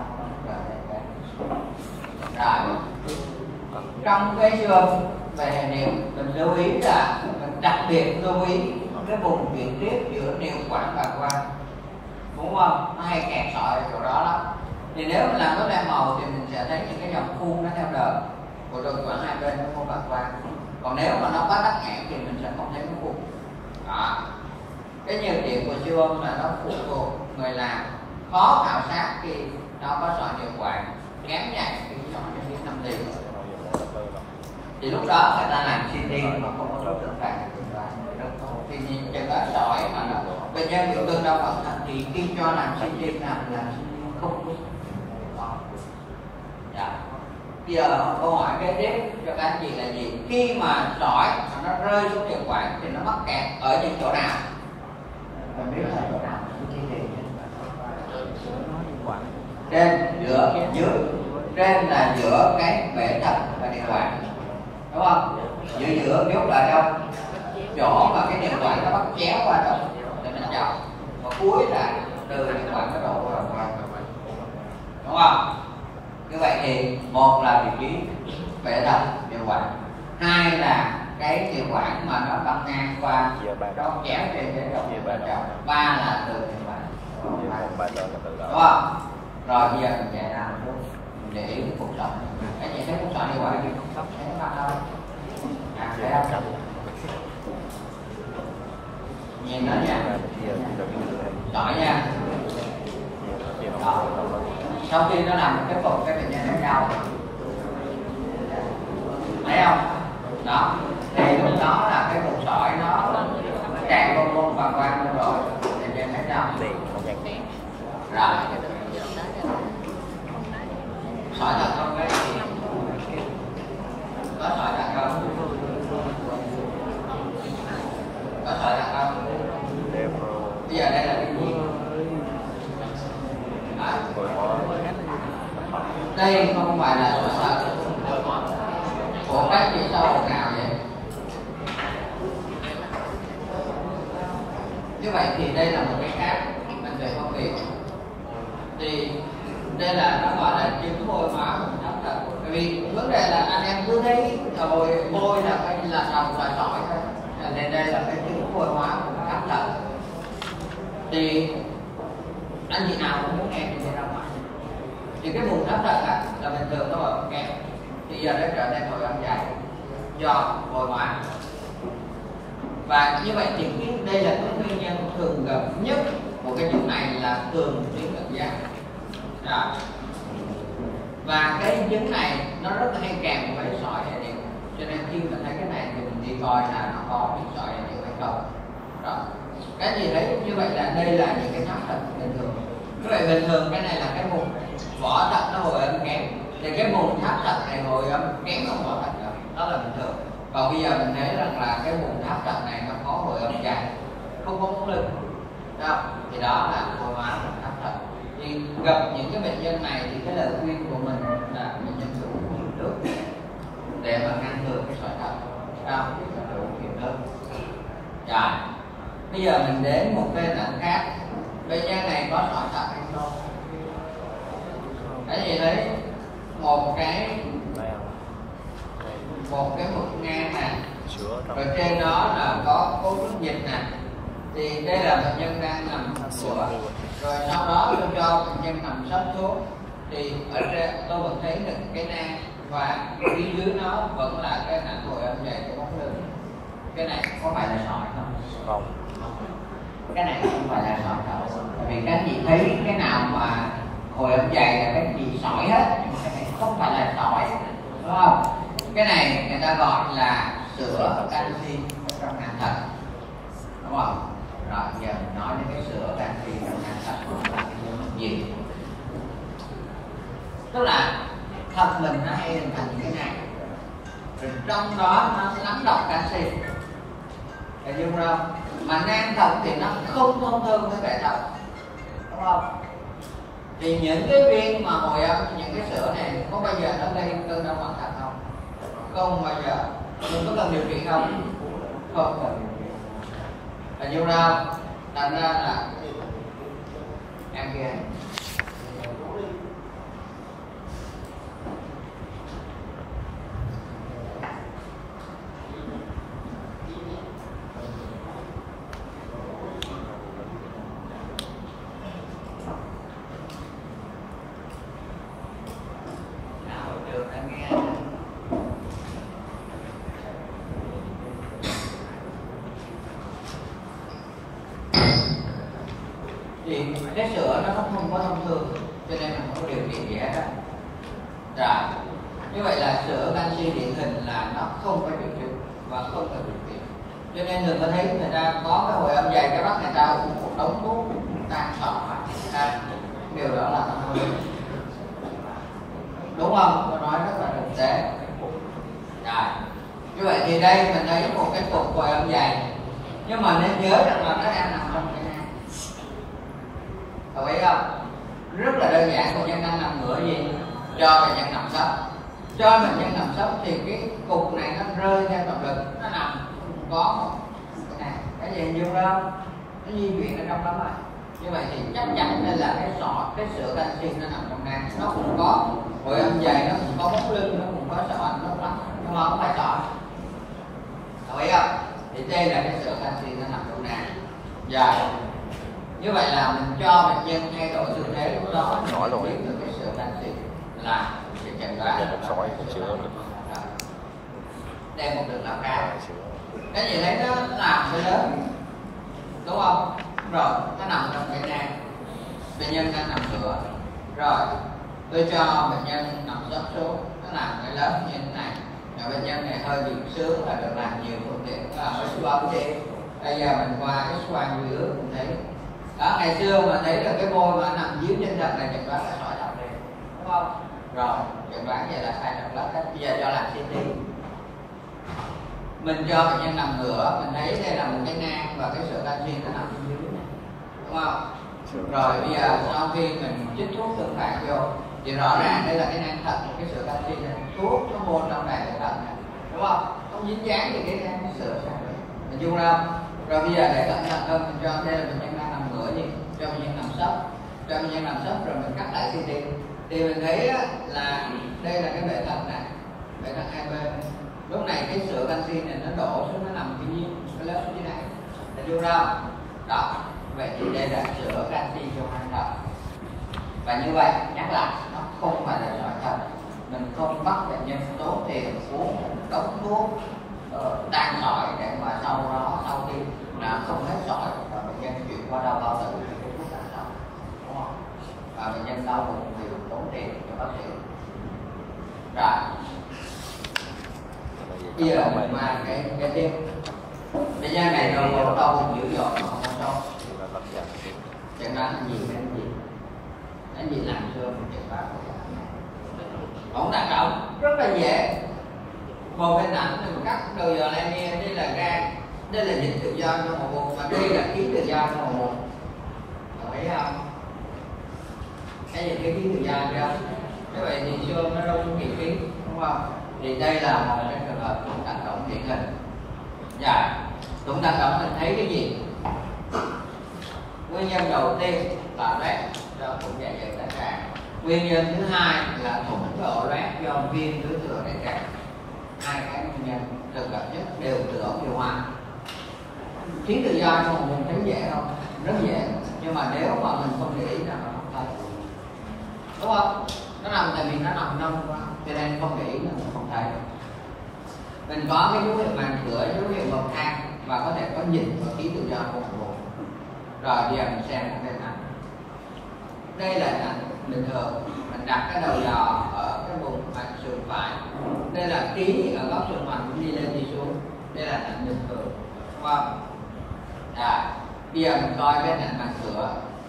rồi. Trong cái siêu âm về hệ niệu mình lưu ý là mình đặc biệt lưu ý cái vùng chuyển tiếp giữa niệu quản và quan, đúng không? Nó hay kẹt sỏi ở chỗ đó lắm. Thì nếu mình làm cái đen màu thì mình sẽ thấy những cái dòng phun nó theo đời của đường quản hai bên nó không bạc quan. Còn nếu mà nó quá tắc nghẽn thì mình sẽ không thấy nó phun. Đó. Cái nhược điểm của siêu âm là nó phụ thuộc người làm, khó khảo sát khi nó có sỏi niệu quản, ngắn nhạy khi sỏi niệu biết năm tỷ. Thì lúc đó người ta làm xê tê mà không có đối tượng phản thì nhìn chừng đó sỏi mà nó bệnh nhân biểu tượng đau cẩn thận thì khi cho làm xê tê làm làm không đúng. Dạ. Bây giờ câu hỏi kế tiếp cho các anh chị là gì? Khi mà sỏi mà nó rơi xuống niệu quản thì nó mắc kẹt ở những chỗ nào? Mình biết là chỗ nào? Trên, giữa, dưới. Trên là giữa cái bể thận và niệu quản, đúng không? Giữa giữa nhốt là đâu? Chỗ mà cái niệu quản nó bắt chéo qua đâu để mình chọc, và cuối là từ niệu quản nó đổ vào qua, đúng không? Như vậy thì một là vị trí bể thận niệu quản, hai là cái niệu quản mà nó băng ngang qua đó chéo trên cái đầu bên trong, ba là từ niệu quản, đúng không? Rồi bây giờ mình chạy ra một chút để ý cái cục sỏi. Cái gì thấy cục sỏi niệu quản thì không thấy nó đâu? À, thấy không? Nhìn nó nha, sỏi nha. Đó. sau khi nó làm cái phục cái bệnh nhân nó đau, thấy không? Đó, thì lúc đó là cái cục sỏi nó chạy vô luôn và qua luôn rồi, bệnh nhân thấy đau. Rồi, sỏi thật không cái gì? Có sỏi thật không? Có sỏi thật không? Bây giờ đây là cái gì? À, đây không phải là sỏi thật của các chỉ số nào vậy? Như vậy thì đây là một cái khác mình phải phân biệt. Thì đây là nó gọi là chứng môi hóa vùng thấp thật. Bởi vì vấn đề là anh em cứ thấy rồi môi là cái là đồng là sỏi thôi. Nên đây là cái chứng môi hóa vùng thấp thật. Thì anh chị nào cũng muốn nghe thì ra ngoài. Thì cái vùng thấp thật là, là bình thường nó gọi kèm. Thì giờ nó trở nên hồi âm dài do môi hóa. Và như vậy thì cái, đây là cái nguyên nhân thường gặp nhất của cái chứng này là thường tuyến cận giác. Rồi. Và cái chứng này nó rất là hay kèm với sỏi hệ niệu, cho nên khi mình thấy cái này thì mình đi coi là nó có bị sỏi hệ niệu hay không. Rồi. Cái gì đấy như vậy là đây là những cái tháp thật bình thường. Như vậy bình thường cái này là cái vùng vỏ thật nó hồi âm kém, thì cái vùng tháp thật này hồi âm kém hơn vỏ thật rồi, đó là bình thường. Còn bây giờ mình thấy rằng là cái vùng tháp thật này nó có hồi âm dài, không có móng lưng, đó. Thì đó là hồi hóa vùng tháp thật. Thì gặp những cái bệnh nhân này thì cái lời khuyên của mình là bệnh nhân sử dụng nhiều nước để mà ngăn ngừa cái sỏi thật, đó, sử dụng nhiều nước. Rồi, bây giờ mình đến một cái bệnh khác. Bệnh nhân này có sỏi thật hay không? Cái gì đấy? Một cái một cái mực ngang nè, rồi trên đó là có cốt nước dịch nè. Thì đây là bệnh nhân đang nằm sửa, rồi sau đó tôi cho bệnh nhân nằm sấp xuống. Thì ở trên tôi vẫn thấy được cái nang, và phía dưới nó vẫn là cái nặng hồi âm dày cái bóng lưng. Cái này có phải là sỏi không? Không. Cái này không phải là sỏi đâu. Tại vì các anh chị thấy cái nào mà hồi âm dày là cái gì sỏi hết, nhưng mà cái này không phải là sỏi, đúng không? Cái này người ta gọi là sữa canxi trong nang thật, đúng không? Rồi giờ mình nói đến cái sữa canxi trong nang thật là cái gì? Tức là thật mình nó hay hình thành cái này, rồi trong đó nó lắng đọng canxi, hiểu chưa không? Mà nang thật thì nó không thông thương với bệ thật, đúng không? Thì những cái viên mà hồi âm, những cái sữa này có bao giờ nó gây cơn đau mặt thật không? Không bao giờ. Mình có cần điều trị không? Không cần điều trị. Là nhiêu đâu? Thành ra là em kia thì cái sữa nó không có thông thường, cho nên mình không có điều trị gì hết á. Rồi, như vậy là sữa canxi điển hình là nó không có triệu chứng và không cần điều trị. Cho nên người ta thấy người ta có cái hồi âm dày, cái bắt người ta uống một đống thuốc tan sỏi, à, điều đó là không có đúng không? Tôi nói rất là thực tế. Rồi, như vậy thì đây mình thấy một cái cục hồi âm dày, nhưng mà nên nhớ rằng là nó đang nằm trong cái nang. Đồng ý không? Rất là đơn giản. Bệnh nhân đang nằm ngửa gì? Cho bệnh nhân nằm sấp. Cho bệnh nhân nằm sấp thì cái cục này nó rơi theo động lực, nó nằm có một cái này, cái gì hình dung không? Nó di chuyển ở trong đó rồi. Như vậy thì chắc chắn đây là cái sọ, cái sữa canxi nó nằm trong nang. Nó cũng có hồi âm dày, nó cũng có bóng lưng, nó cũng có sọ, nó cũng có, nhưng mà không phải sọ. Đồng ý không? Thì đây là cái sữa canxi nó nằm trong nang. Dạ. Như vậy là mình cho bệnh nhân thay đổi tư thế, lúc đó mình biết được cái sữa canxi là sẽ chẩn đoán một sỏi một sữa được. Đây một đường nào khác. Cái gì thấy nó làm cái lớn, đúng không? Rồi nó nằm trong cái nang, bệnh nhân đang nằm sữa. Rồi tôi cho bệnh nhân nằm sấp xuống, nó làm cái lớp như thế này. Và bệnh nhân này hơi bị sướng là được làm nhiều phương tiện, đó là siêu âm đi. Bây giờ mình qua X quang dưới mình thấy đó, ngày xưa mà thấy được cái môi mà nằm dưới trên thận này chẩn đoán là sỏi thận đi, đúng không? Rồi chẩn đoán vậy là sai thận lấp. Bây giờ cho làm xê tê, mình cho bệnh nhân nằm ngửa, mình thấy đây là một cái nang và cái sợi canxi nó nằm bên dưới này, đúng không? Rồi bây giờ sau khi mình chích thuốc tương phản vô thì rõ ràng đây là cái nang thận, cái sợi canxi này, thuốc nó môn trong này cái thận này, đúng không? Không dính dáng gì cái nang sợi sang đấy, mình chung đâu. Rồi bây giờ để cẩn thận hơn, mình cho đây là bệnh nhân đang nằm ngửa gì, cho bệnh nhân nằm sấp, cho bệnh nhân nằm sấp rồi mình cắt lại xê tê thì mình thấy là đây là cái bệ thận này, bệ thận hai bên. Lúc này cái sữa canxi này nó đổ xuống, nó nằm cái nhiên cái lớp dưới này, là vô đâu đó. Vậy thì đây là sữa canxi trong hai thận. Và như vậy nhắc lại, nó không phải là sỏi thận. Mình không bắt bệnh nhân tốn tiền uống đóng thuốc uh, tan sỏi để mà sau đó sau khi là không hết sỏi và bệnh nhân chuyển qua đau bao tử thì cái thuốc tan sỏi, đúng không? Và bệnh nhân đau bụng thì tốn tiền cho bác sĩ. Rồi bây giờ mà cái cái tiếp bệnh nhân này rồi có đau bụng dữ dội mà không có sốt, chẳng đoán là gì cái gì cái gì làm xương chẩn đoán ổn đạn động rất là dễ. Một hình ảnh mình cắt đầu giờ lên nghe, đây là gan, đây là dịch tự do trong một bụng, và đây là khí tự do trong một bụng, đồng ý không? Cái gì cái khí tự do chưa? Thế vậy thì xương nó đâu có kỳ khí, đúng không? Thì đây là một cái trường hợp thủng tạng động điển hình. Dạ, thủng tạng động mình thấy cái gì? Nguyên nhân đầu tiên là loét do thủng dạ dày đại tràng. Nguyên nhân thứ hai là thủng cái ổ loét do viêm tứ thừa đại tràng. Hai cái nguyên nhân thường gặp nhất đều từ ổ tiêu hóa. Khí tự do trong một vùng thấy dễ không? Rất dễ. Nhưng mà nếu mà mình không để ý là nó không thấy, đúng không? Nó nằm tại vì nó nằm nông quá, cho nên không để ý là mình không thấy. Mình có cái dấu hiệu màng cửa, dấu hiệu bậc thang và có thể có nhìn và khí tự do của một vùng. Rồi bây giờ mình xem một cái ảnh. Đây là ảnh bình thường, mình đặt cái đầu dò ở cái vùng mặt sườn phải. Đây là khí ở góc sườn mặt cũng đi lên đi xuống. Đây là ảnh bình thường, đúng không? Rồi bây giờ mình coi cái ảnh mặt cửa.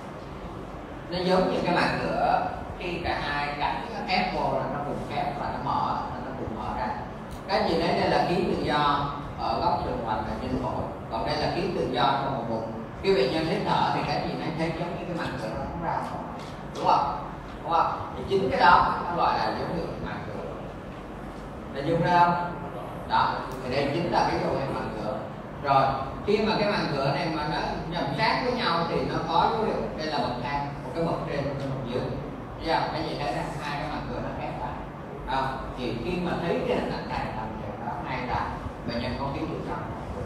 Nó giống như cái mặt cửa khi cả hai cánh nó ép vô là nó cùng khép và nó mở, nó cùng mở ra. Cái gì đấy đây là khí tự do ở góc sườn mặt và trên phổi, còn đây là khí tự do trong một bụng. Khi bệnh nhân hít thở thì cái gì nó thấy giống như cái mặt cửa nó không ra, đúng không? Đúng không? Thì chính cái đó nó gọi là dấu hiệu mặt cửa. Là dùng ra không? Đó, thì đây chính là cái dấu hiệu mặt cửa. Rồi khi mà cái màng cửa này mà nó nhầm sát với nhau thì nó có dấu hiệu đây là bậc thang, một cái bậc trên, một cái bậc dưới. Thấy không? Cái gì thấy là hai cái màng cửa nó khép lại. À, thì khi mà thấy cái hình ảnh này làm chuyện đó hay là bệnh nhân có khí tự do,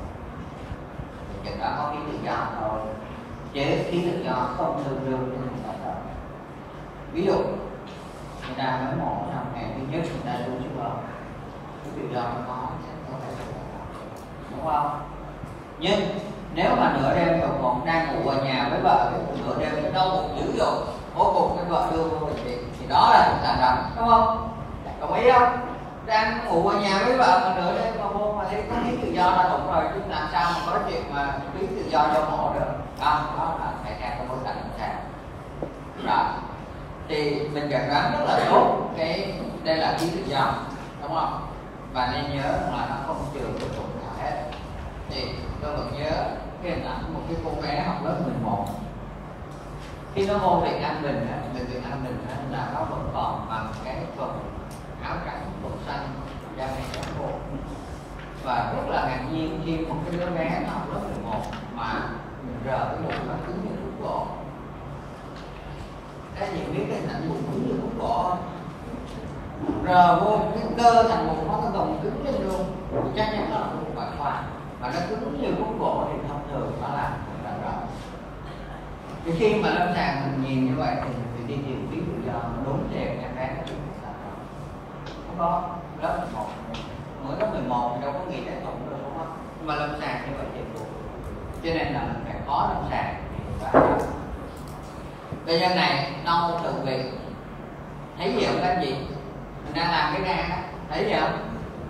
chừng đó có khí tự do thôi, chứ khí tự do không tương đương với hình ảnh đó. Ví dụ người ta mới mổ xong ngày thứ nhất người ta luôn chưa bờ, khí tự do nó có sẽ có thể đúng không? Nhưng nếu mà nửa đêm đột ngột đang ngủ ở nhà với vợ, cái nửa đêm nó đau bụng dữ dội, cuối cùng cái vợ đưa vô bệnh viện thì đó là thủng tạng động, đúng không? Đồng ý không? Đang ngủ ở nhà với vợ mà nửa đêm mà vô mà thấy có khí tự do là thủng rồi, chứ làm sao mà có chuyện mà khí tự do cho mổ được? Đó, đó là phải theo cái bối cảnh lâm sàng. Rồi thì mình chẩn đoán rất là tốt cái đây là khí tự do, đúng không? Và nên nhớ là nó không trừ cái thủng nào hết. Thì tôi vẫn nhớ cái hình ảnh một cái cô bé học lớp mười một, khi nó vô viện An Bình á, bệnh viện An Bình á, là nó vẫn còn bằng cái quần áo trắng, quần xanh, da này trắng bộ. Và rất là ngạc nhiên khi một cái đứa bé nó học lớp mười một mà mình rờ cái bụng nó cứng như khúc gỗ. Các chị biết cái hình ảnh bụng cứng như khúc gỗ không? Rờ vô cái cơ thành bụng nó nó gồng cứng lên luôn, chắc chắn là bụng bạc khoa. Mà nó cứng như khúc gỗ thì thông thường nó là là rõ. Thì khi mà lâm sàng mình nhìn như vậy thì mình phải đi tìm khí tự do nó đúng theo em bé nó đúng là không có lớp mười một, mới lớp mười một thì đâu có nghĩ đến thủng được, đúng không? Nhưng mà lâm sàng như vậy thì buồn, cho nên là mình phải có lâm sàng thì phải. Bệnh nhân này đau tự việc thấy gì không các anh chị? Mình đang làm cái gan đó, thấy gì không?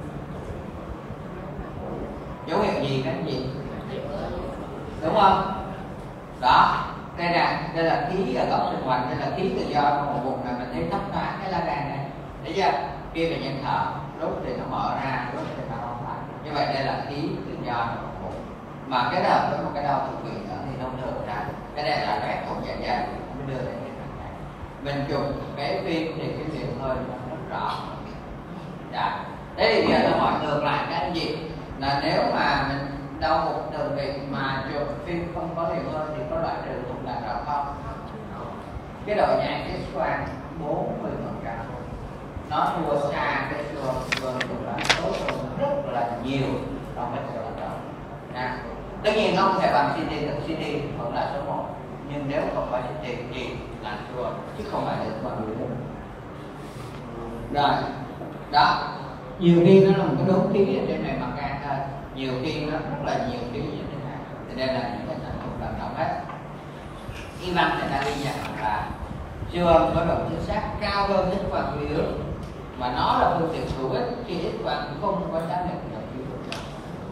Dấu hiệu gì các anh chị? Đúng không? Đó, đây là đây là khí ở góc sinh hoạt, đây là khí tự do trong một bụng, là mình thấy thấp thoáng cái lá gan này, thấy chưa? Khi bệnh nhân thở, lúc thì nó mở ra, lúc thì nó đóng lại. Như vậy đây là khí tự do trong một bụng, mà cái đợt với một cái đau thực vị nữa thì thông thường ra cái này là loét của dạ dày mới đưa đến cái trạng này. Mình chụp cái phim thì cái miệng hơi nó rất rõ. Dạ. Thế thì giờ nó hỏi ngược lại các anh chị, là nếu mà mình đau một đường vị mà chụp phim không có liều hơi thì có loại trừ thủng đạn rộng không? Cái độ nhạy cái X-quang bốn mươi phần trăm, nó thua xa cái siêu âm là tốt hơn rất là nhiều trong cái siêu âm đó. Tất nhiên nó không thể bằng xê tê, xê tê vẫn là số một, nhưng nếu không phải xê tê thì là siêu âm chứ không phải là bằng người lớn. Rồi, đó, nhiều khi nó là một cái đốm khí ở trên này mặt gan thôi, nhiều khi nó rất là nhiều khí như thế này, thì đây là những cái thành phần quan trọng hết. Y văn người ta ghi nhận là siêu âm có độ chính xác cao hơn X-quang vi ước, mà nó là phương tiện hữu ích khi X-quang không có xác định được kỹ thuật.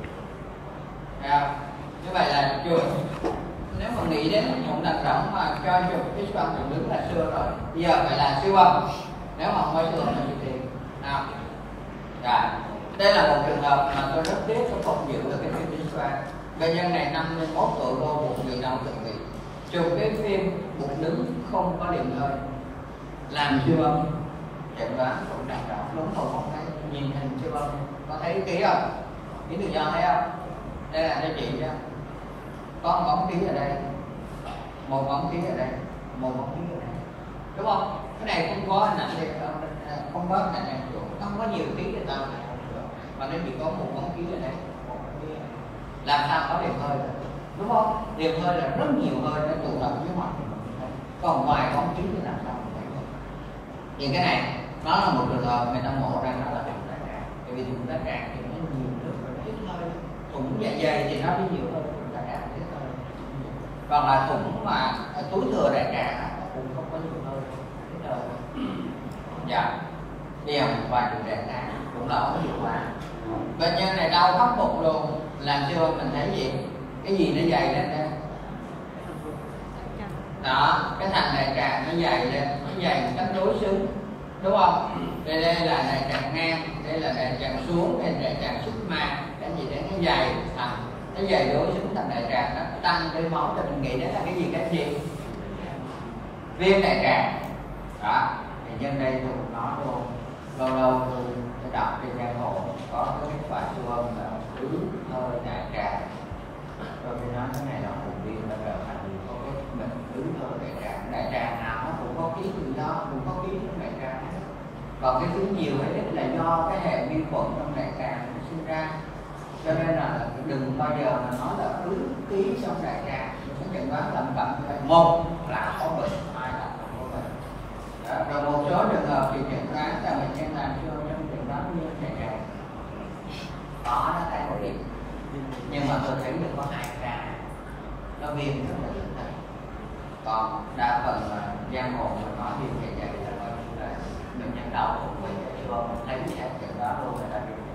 Như vậy là chụp, nếu mà nghĩ đến thủng đạn rỗng mà cho chụp X-quang thường đứng là xưa rồi, bây giờ phải là siêu âm, nếu mà không có siêu âm thì thì nào. Rồi, đây là một trường hợp mà tôi rất tiếc tôi không giữ được cái phim X-quang. Bệnh nhân này năm mươi mốt tuổi, vô bụng bị đau thực vị, chụp cái phim bụng đứng không có điểm hơi, làm siêu âm chẩn đoán thủng đạn rỗng, đúng không? Không thấy, nhìn hình siêu âm có thấy ký không? Ký tự do thấy không? Đây là cho chị chứ, có một bóng khí ở đây, một bóng khí ở đây, một bóng khí ở đây, đúng không? Cái này không có hình ảnh đây, không có hình ảnh này, không có nhiều khí người ta mà nó chỉ có một bóng khí ở đây, một bóng khí ở đây. Làm sao có điểm hơi được, đúng không? Điểm hơi là rất nhiều hơi nó tụ tập dưới mặt, còn ngoài bóng khí thì làm sao không thấy được. Thì cái này nó là một trường hợp người ta mổ ra nó là thủng đại tràng, bởi vì thủng đại tràng thì nó nhiều nước và ít hơi, thủng dạ dày thì nó đi nhiều hơn, thủng đại tràng ít hơi. Còn là thủng mà túi thừa đại tràng cũng không có nhiều hơi, ít hơi. Dạ. Đeo một vài trường đại tràng cũng là ống hiệu quả. Bệnh nhân này đau khắp bụng luôn, làm siêu âm mình thấy gì? Cái gì nó dày lên đây? Đó, cái thành đại tràng nó dày lên, nó dày một cách đối xứng, đúng không? Đây đây là đại tràng ngang, đây là đại tràng xuống, đây là đại tràng sigma, cái gì đấy nó dày thành, nó dày đối xứng thành đại tràng, nó tăng cái máu cho mình nghĩ đấy là cái gì cái gì? Viêm đại tràng. Đó, thì nhân đây tôi nói luôn, lâu lâu tôi sẽ đọc trên giang hồ có cái kết quả siêu âm là ứ hơi đại tràng, rồi khi nói cái này là vùng viêm nó trở thành có cái bệnh ứ hơi đại tràng. Đại tràng nào nó cũng có khí tự do, cũng có khí trong đại tràng, còn cái thứ nhiều hay ít là do cái hệ vi khuẩn trong đại tràng nó sinh ra. Cho nên là đừng bao giờ mà nói là ứ khí trong đại tràng, mình sẽ chẩn đoán lầm bẩm như vậy. Một là có bệnh, hai là không có bệnh. Đó, rồi một số trường hợp thì chẩn đoán là bệnh nhân làm siêu âm trong chẩn đoán viêm đại tràng có nó thay đổi điểm, nhưng mà tôi thấy được có hai ca nó viêm rất là lớn thật. Còn đa phần là giang hồ mà nói viêm dạ dày là coi như là bệnh nhân đau bụng với siêu âm thấy gì hết chẩn đoán luôn người ta viêm.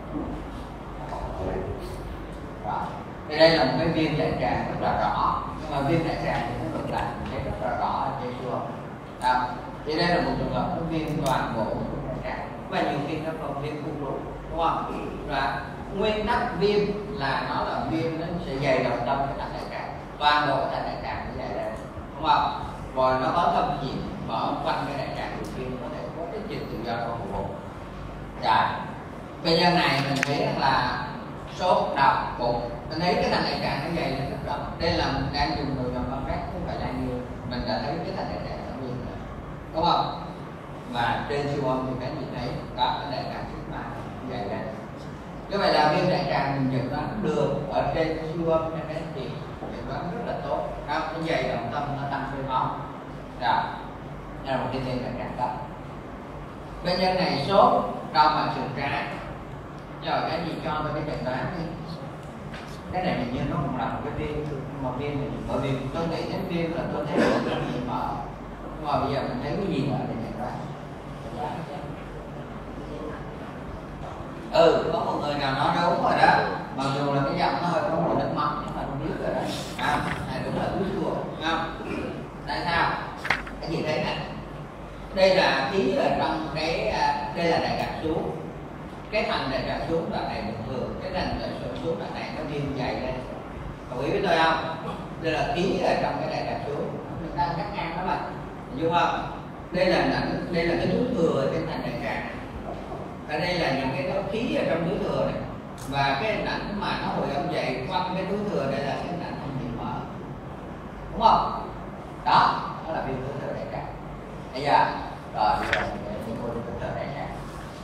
Rồi, thì đây là một cái viêm đại tràng rất là rõ, nhưng mà viêm đại tràng thì nó ngược lại mình thấy rất là rõ ở trên siêu âm. À, thì đây là một trường hợp nó viêm toàn bộ đại tràng, và nhiều khi nó còn viêm cung ruột, đúng không? Và nguyên tắc viêm là nó là viêm nó sẽ dày đồng tâm cái thành đại tràng, toàn bộ cái thành đại tràng nó dày lên, đúng không? Rồi nó có thâm nhiễm mở quanh cái đại tràng viêm có thể có cái trình tự do trong bụng. Dạ. Bây giờ này mình thấy rằng là sốt, đau bụng, mình thấy cái thành đại tràng nó dày lên rất rộng. Đây là mình đang dùng người làm con khác không phải là nhiều, mình đã thấy cái thành đại tràng nó viêm rồi, đúng không? Và trên siêu âm thì cái gì thấy có cái đại tràng sigma dày lên. Như vậy là viêm đại tràng mình chẩn đoán được ở trên siêu âm cho cái gì chẩn đoán rất là tốt, nó dày đồng tâm, nó tăng phơi máu. Rồi, đây là một cái viêm đại tràng cấp. Bệnh nhân này sốt, đau màng sườn trái, rồi cái gì cho tôi cái chẩn đoán đi. Cái này hình như nó cũng là một cái viêm, mà viêm thì bởi vì tôi nghĩ đến viêm là tôi thấy được cái gì mở, nhưng mà bây giờ mình thấy cái gì mở để chẩn đoán. Ừ, có một người nào nói đúng rồi đó, mặc dù là cái giọng nó hơi có mùi nước mắm nhưng mà không biết rồi đó. À, này đúng là túi thừa, không? Tại sao? Cái gì đấy nè, đây là khí ở trong cái, đây là đại gạt xuống, cái thành đại gạt xuống đoạn này bình thường, cái thành đại gạt xuống đoạn này nó viêm dày lên, đồng ý với tôi không? Đây là khí ở trong cái đại gạt xuống, mình đang cắt ngang đó mà, hiểu không? Đây là đây là cái túi thừa ở trên thành đại gạt, ở đây là những cái khí ở trong túi thừa này, và cái hình ảnh mà nó hồi âm dày quanh cái túi thừa đây là cái hình ảnh không bị mở, đúng không? Đó, đó là viêm túi thừa đại tràng. Bây giờ rồi bây giờ mình vô túi thừa đại tràng.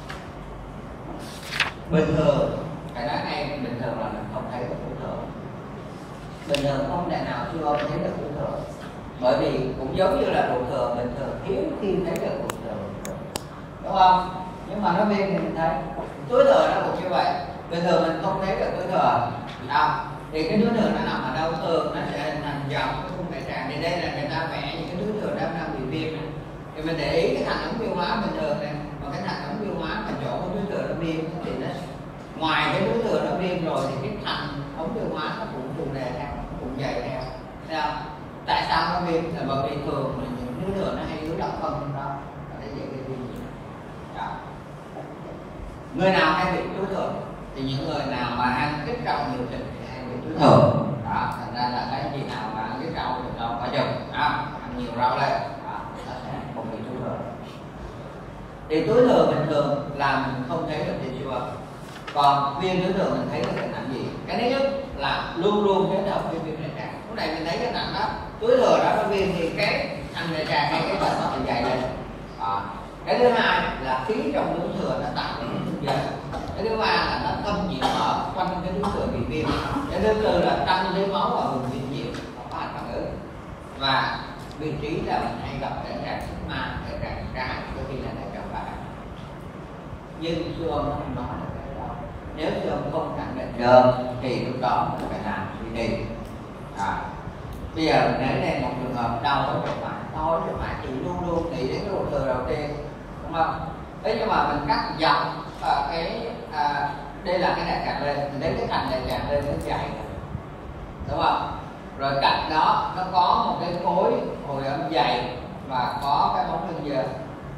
Bình thường, phải nói ngay bình thường là mình không thấy được túi thừa. Bình thường không thể nào chưa thấy được túi thừa, bởi vì cũng giống như là ruột thừa bình thường hiếm khi thấy được ruột thừa, đúng không? Nhưng mà nó viêm thì mình thấy. Túi thừa nó cũng như vậy, bình thường mình không thấy được túi thừa đâu, thì cái túi thừa nó nằm ở đâu? Thường nó sẽ hình thành dòng cái khung đại tràng. Thì đây là người ta vẽ những cái túi thừa đang đang bị viêm này. Thì mình để ý cái thành ống tiêu hóa bình thường này, và cái thành ống tiêu hóa mà chỗ cái túi thừa nó viêm thì nó ngoài cái túi thừa nó viêm rồi thì cái thành ống tiêu hóa nó cũng phù nề theo, nó cũng dày theo. Thấy không? Tại sao nó viêm? Là bởi vì thường là những túi thừa nó hay ứ động phân đó, nó dễ gây viêm. Đó. Người nào hay bị túi thừa thì những người nào mà ăn kích trọng nhiều thịt thì hay bị túi thừa. Đó, thành ra là cái gì nào mà ăn kích trọng thì đâu phải chừng, đó, ăn nhiều rau lên, đó, nó sẽ không bị túi thừa. Thì túi thừa bình thường là mình không thấy được thì chưa. Còn viêm túi thừa mình thấy được hình ảnh gì? Cái thứ nhất là luôn luôn kết hợp với viêm đại tràng. Lúc này mình thấy cái ảnh đó, túi thừa đó nó viêm thì cái thành đại tràng hay cái bệnh nó bị dày lên. À. Cái thứ hai là khí trong túi thừa nó tạo ra cái dày. Cái thứ ba là nó thâm nhiễm ở quanh cái túi thừa bị viêm. Cái thứ tư là tăng lấy máu ở vùng viêm nhiễm, nó có hành phản ứng. Và vị trí là mình hay gặp đại tràng sigma, đại tràng trái, có khi là đại tràng phải. Nhưng siêu âm nó không nói được cái đó. Nếu siêu âm không khẳng định được thì lúc đó mình phải làm suy đi. À. Bây giờ mình nói lên một trường hợp đau ở chỗ phải, đau ở chỗ phải thì luôn luôn nghĩ đến cái ruột thừa đầu tiên, đúng không? Thế nhưng mà mình cắt dọc à, cái à, đây là cái đại tràng lên, mình lấy cái thành đại tràng lên nó dày, đúng không? Rồi cạnh đó nó có một cái khối hồi âm dày và có cái bóng lưng dơ.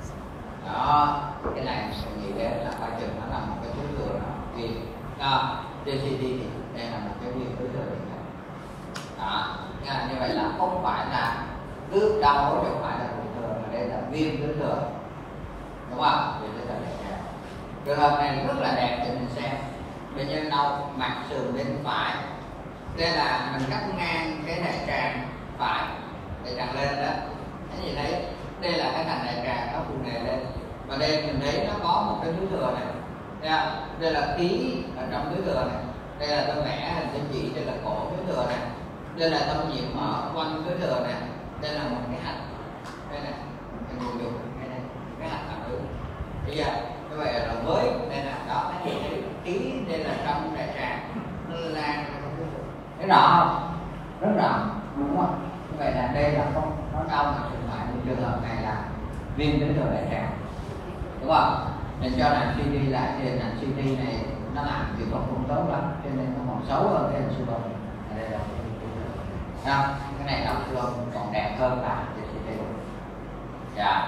Đó, cái này mình nghĩ đến là phải chừng nó là một cái túi thừa đó. Vì à, đê xê tê thì đây là một cái viêm túi thừa này. Đó, như vậy là không phải là cứ đau ở chỗ phải là ruột thừa, mà đây là viêm túi thừa, đúng không? Viêm túi thừa đại tràng. Trường hợp này rất là đẹp để mình xem. Bệnh nhân đau mặt sườn bên phải, đây là mình cắt ngang cái đại tràng phải, đại tràng lên đó. Cái gì đấy? Đây là cái thành đại tràng nó phù nề lên, và đây mình thấy nó có một cái túi thừa này. Đây, đây là khí ở trong túi thừa này. Đây là tôi vẽ hình chữ chỉ, đây là cổ túi thừa này. Đây là tâm nhiễm ở quanh túi thừa này. Đây là một cái hạch, đây này, cái người dùng cái này, cái hạch phản ứng. Bây giờ như vậy là với đây là đó, cái khí đây là trong đại tràng là thấy rõ không? Rất rõ, đúng không? Như vậy là đây là không nó đau mà trường phải, trường hợp này là viêm túi thừa đại tràng, đúng không? Nên cho làm xê tê lại thì làm xê tê này nó làm kỹ thuật không tốt lắm, cho nên nó còn xấu hơn cái hình siêu âm. Đây là không? Cái này đọc siêu âm còn đẹp hơn là trên xê tê. Dạ.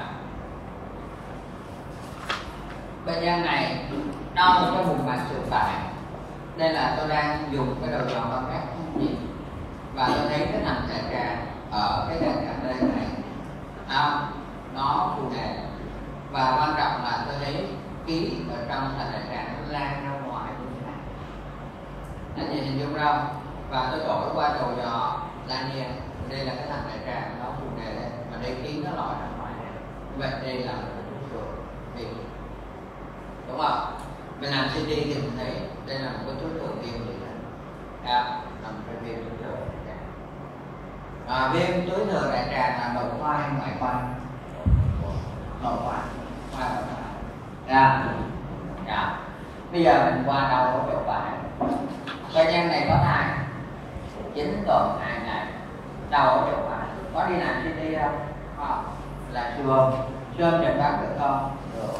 Bệnh nhân này đau một cái vùng mặt sườn phải. Đây là tôi đang dùng cái đầu dò quan trắc nhìn và tôi thấy cái thành đại tràng ở cái đại tràng đây này, à, nó phù nề, và quan trọng là tôi thấy khí ở trong thành đại tràng nó lan ra ngoài như thế này. Anh nhìn hình dung không? Và tôi đổi qua đầu dò Lanier, đây là cái thành đại tràng nó phù nề lên, và đây khí nó lòi ra ngoài này. Vậy đây là một cái túi thừa viêm, đúng không? Mình làm xê tê thì mình thấy đây là một cái túi thừa viêm như thế này. Đó, là một cái viêm túi thừa đại tràng. À, viêm túi thừa đại tràng là nội khoa hay ngoại khoa? Nội khoa. Khoa nội khoa. Dạ. Dạ. Bây giờ mình qua đầu ở chỗ phải. Bệnh nhân này có thai chín tuần hai ngày, đau ở chỗ phải, có đi làm xê tê không? Không. Là siêu âm, siêu âm chẩn đoán được không? Được.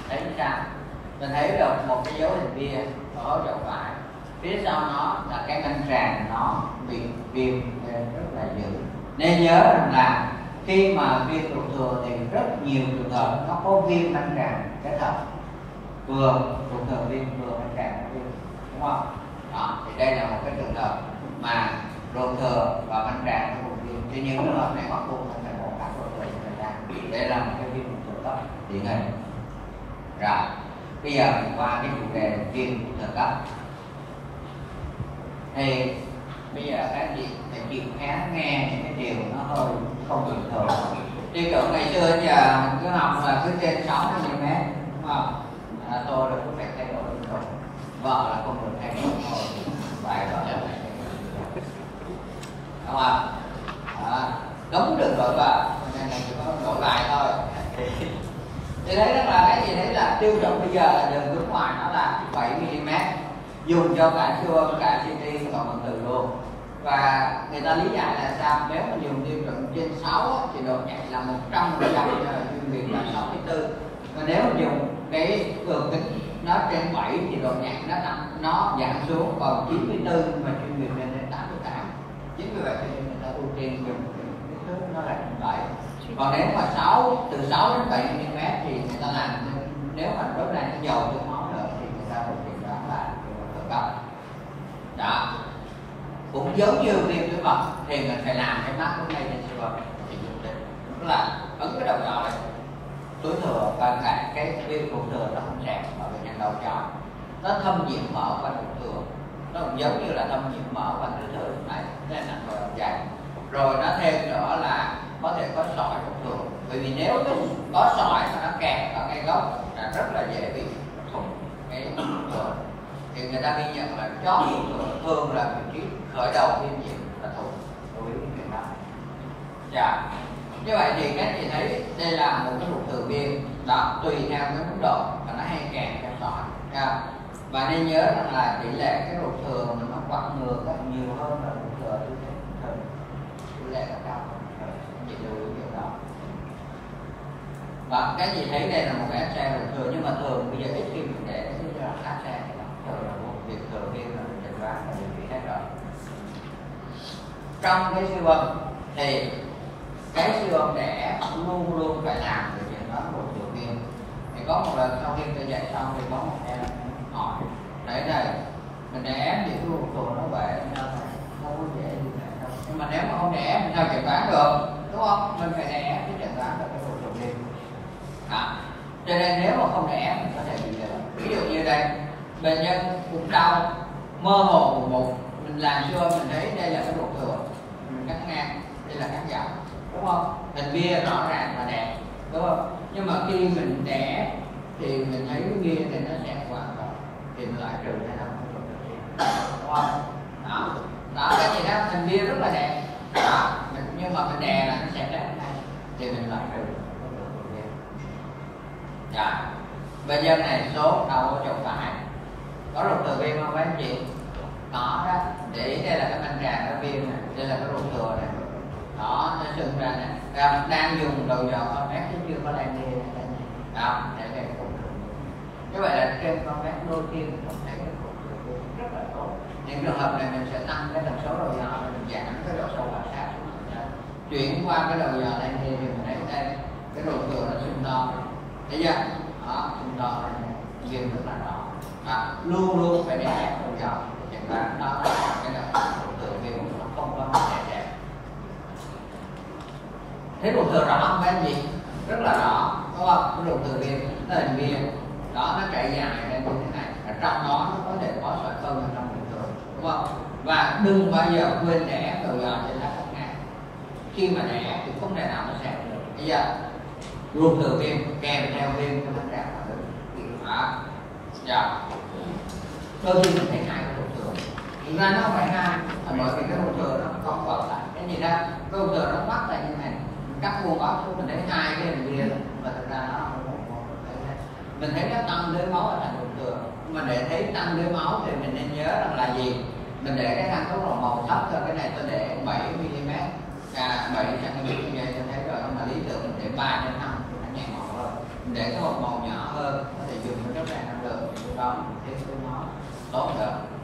thấy sao? Mình thấy được một cái dấu hình bia ở chỗ phải, phía sau nó là cái manh tràng nó bị viêm rất là dữ. Nên nhớ rằng là khi mà viêm ruột thừa thì rất nhiều trường hợp nó có viêm manh tràng kết hợp, vừa ruột thừa viêm vừa manh tràng viêm, đúng không? Đó, thì đây là một cái trường hợp mà ruột thừa và manh tràng nó cùng viêm. Tuy nhiên trường hợp này bắt buộc phải một cắt ruột thừa cho người ta. Đây là một cái viêm ruột thừa cấp điển hình. Rồi, bây giờ mình qua cái chủ đề viêm ruột thừa cấp. Thì bây giờ các chị phải chịu khá nghe những cái điều nó hơi không bình thường. Tiêu chuẩn ngày xưa giờ mình cứ học là cứ trên sáu mươi mi li mét, đúng không? À, tôi là cũng phải thay đổi liên tục, vợ là không được thay đổi thôi, vài vợ là phải thay đổi, đúng không? À, đúng được đổi vợ, nên là chỉ có đổi lại thôi. Thì thấy rằng là cái gì đấy là tiêu chuẩn bây giờ là đường kính ngoài nó là bảy mi li mét, dùng cho cả siêu âm, cả xê tê và bằng từ luôn. Và người ta lý giải là sao? Nếu mà dùng tiêu chuẩn trên sáu thì độ nhạy là một trăm phần trăm, chuyên biệt là sáu mươi tư. Và nếu mà dùng cái đường kính nó trên bảy thì độ nhạy nó tăng, nó giảm xuống còn chín mươi tư, mà chuyên biệt lên đến tám mươi tám. Chính vì vậy cho nên người ta ưu tiên dùng cái thước nó là trên bảy. Còn nếu mà sáu từ sáu đến bảy mi li mét thì người ta làm, nếu mà đốt này nó dầu trong máu nữa thì người ta phải kiểm đoán là ruột thừa cấp. Đó, cũng giống như viêm túi mật thì mình phải làm cái mắt của ngay trên siêu âm thì dùng đến, tức là ấn cái đầu nhỏ này, túi thừa và cả cái viêm ruột thừa nó không sẹt ở bệnh nhân đầu tròn, nó thâm nhiễm mỡ và ruột thừa, nó cũng giống như là thâm nhiễm mỡ và túi thừa này, nên là rồi dài. Rồi nó thêm nữa là có thể có sỏi ruột thừa, bởi vì nếu có sỏi mà nó kẹt ở cái gốc là rất là dễ bị thủng cái ruột thừa. Thì người ta ghi nhận là chót ruột thừa thường là vị trí khởi đầu viêm nhiễm là thủng, đối với cái chuyện đó. Dạ. Như vậy thì các chị thấy đây là một cái ruột thừa viêm đó, tùy theo cái mức độ và nó hay kèm theo sỏi. Yeah. Và nên nhớ rằng là tỷ lệ cái ruột thừa mình nó quặn ngược nhiều hơn là ruột thừa tư thế thường, tỷ lệ nó cao hơn. Chị lưu ý điều đó. Và cái gì thấy đây là một cái xe ruột thừa, nhưng mà thường bây giờ ít khi mình để cái là áp xe này, thường là một việc thừa viêm là mình chẩn đoán và điều trị hết rồi. Trong cái siêu âm thì cái siêu âm đẻ luôn luôn phải làm để chẩn đoán ruột thừa viêm. Thì có một lần sau khi tôi dạy xong thì có một em hỏi đấy này, mình đẻ thì cái ruột thừa nó bể nên là không có dễ như thế đâu, nhưng mà nếu mà không đẻ mình sao chẩn đoán được, đúng không? Mình phải đẻ để chẩn đoán được cái ruột thừa viêm. Đó. Cho nên nếu mà không đẻ mình có thể bị lừa. Ví dụ như đây, bệnh nhân cũng đau mơ hồ một bụng, mình làm siêu âm mình thấy đây là cái ruột thừa, mình cắt ngang, đây là cắt dọc, đúng không? Hình bia rõ ràng và đẹp, đúng không? Nhưng mà khi mình đẻ thì mình thấy cái bia này nó xẹt qua rồi thì mình lại trừ ra đâu, đúng không? Đó, đó cái gì đó, hình bia rất là đẹp, đó, nhưng mà mình đè là nó xẹt ra này thì mình lại trừ. Dạ. Bệnh nhân này sốt đau ở chỗ phải, có ruột thừa viêm không các anh chị? Có đó, để ý đây là cái manh tràng nó viêm này, đây là cái ruột thừa này, đó nó sưng ra này, à, đang dùng đầu dò con vét chứ chưa có lan đi đó, để đây cái ruột thừa. Như vậy là trên con vét đôi khi mình cũng thấy cái ruột thừa viêm rất là tốt. Những trường hợp này mình sẽ tăng cái tần số đầu dò, mình giảm cái độ sâu vào sát, chuyển qua cái đầu dò lan đi thì mình thấy đây cái ruột thừa nó sưng to. Thấy chưa? Đó, chúng ta viêm rất là rõ. À, luôn luôn phải để ép đầu dò để chẩn đoán đó là cái là ruột thừa viêm nó không có vấn đề đẹp. Thế ruột thừa rõ không các anh chị? Rất là rõ, đúng không? Cái ruột thừa viêm nó hình viêm, đó nó chạy dài lên như thế này. Ở trong đó nó có thể có sỏi phân ở trong ruột thừa, đúng không? Và đừng bao giờ quên để ép đầu dò trên lá cắt ngang. Khi mà để ép thì không thể nào nó xẹt được. Bây giờ ruột thừa viêm kèm theo viêm cho manh tràng phản ứng. Đó. Dạ. Đôi khi mình thấy hai cái ruột thừa, thực ra nó không phải hai, là bởi vì cái ruột thừa nó không còn lại cái gì đó, cái ruột thừa nó mắc lại như này, mình cắt vuông góc xuống mình thấy hai cái hình kia, mà thực ra nó không có một cái. Mình thấy nó tăng đới máu ở thành ruột thừa, nhưng mà để thấy tăng đới máu thì mình nên nhớ rằng là gì? Mình để cái thang thuốc lọc màu thấp thôi, cái này tôi để bảy mi li mét, à, bảy xăng ti mét như vậy tôi thấy rồi, nhưng mà lý tưởng mình để ba đến năm thì nó nhẹ màu hơn. để cái hộp màu nhỏ hơn có thể dùng cái rất là năng lượng, đó thì nó tốt nữa.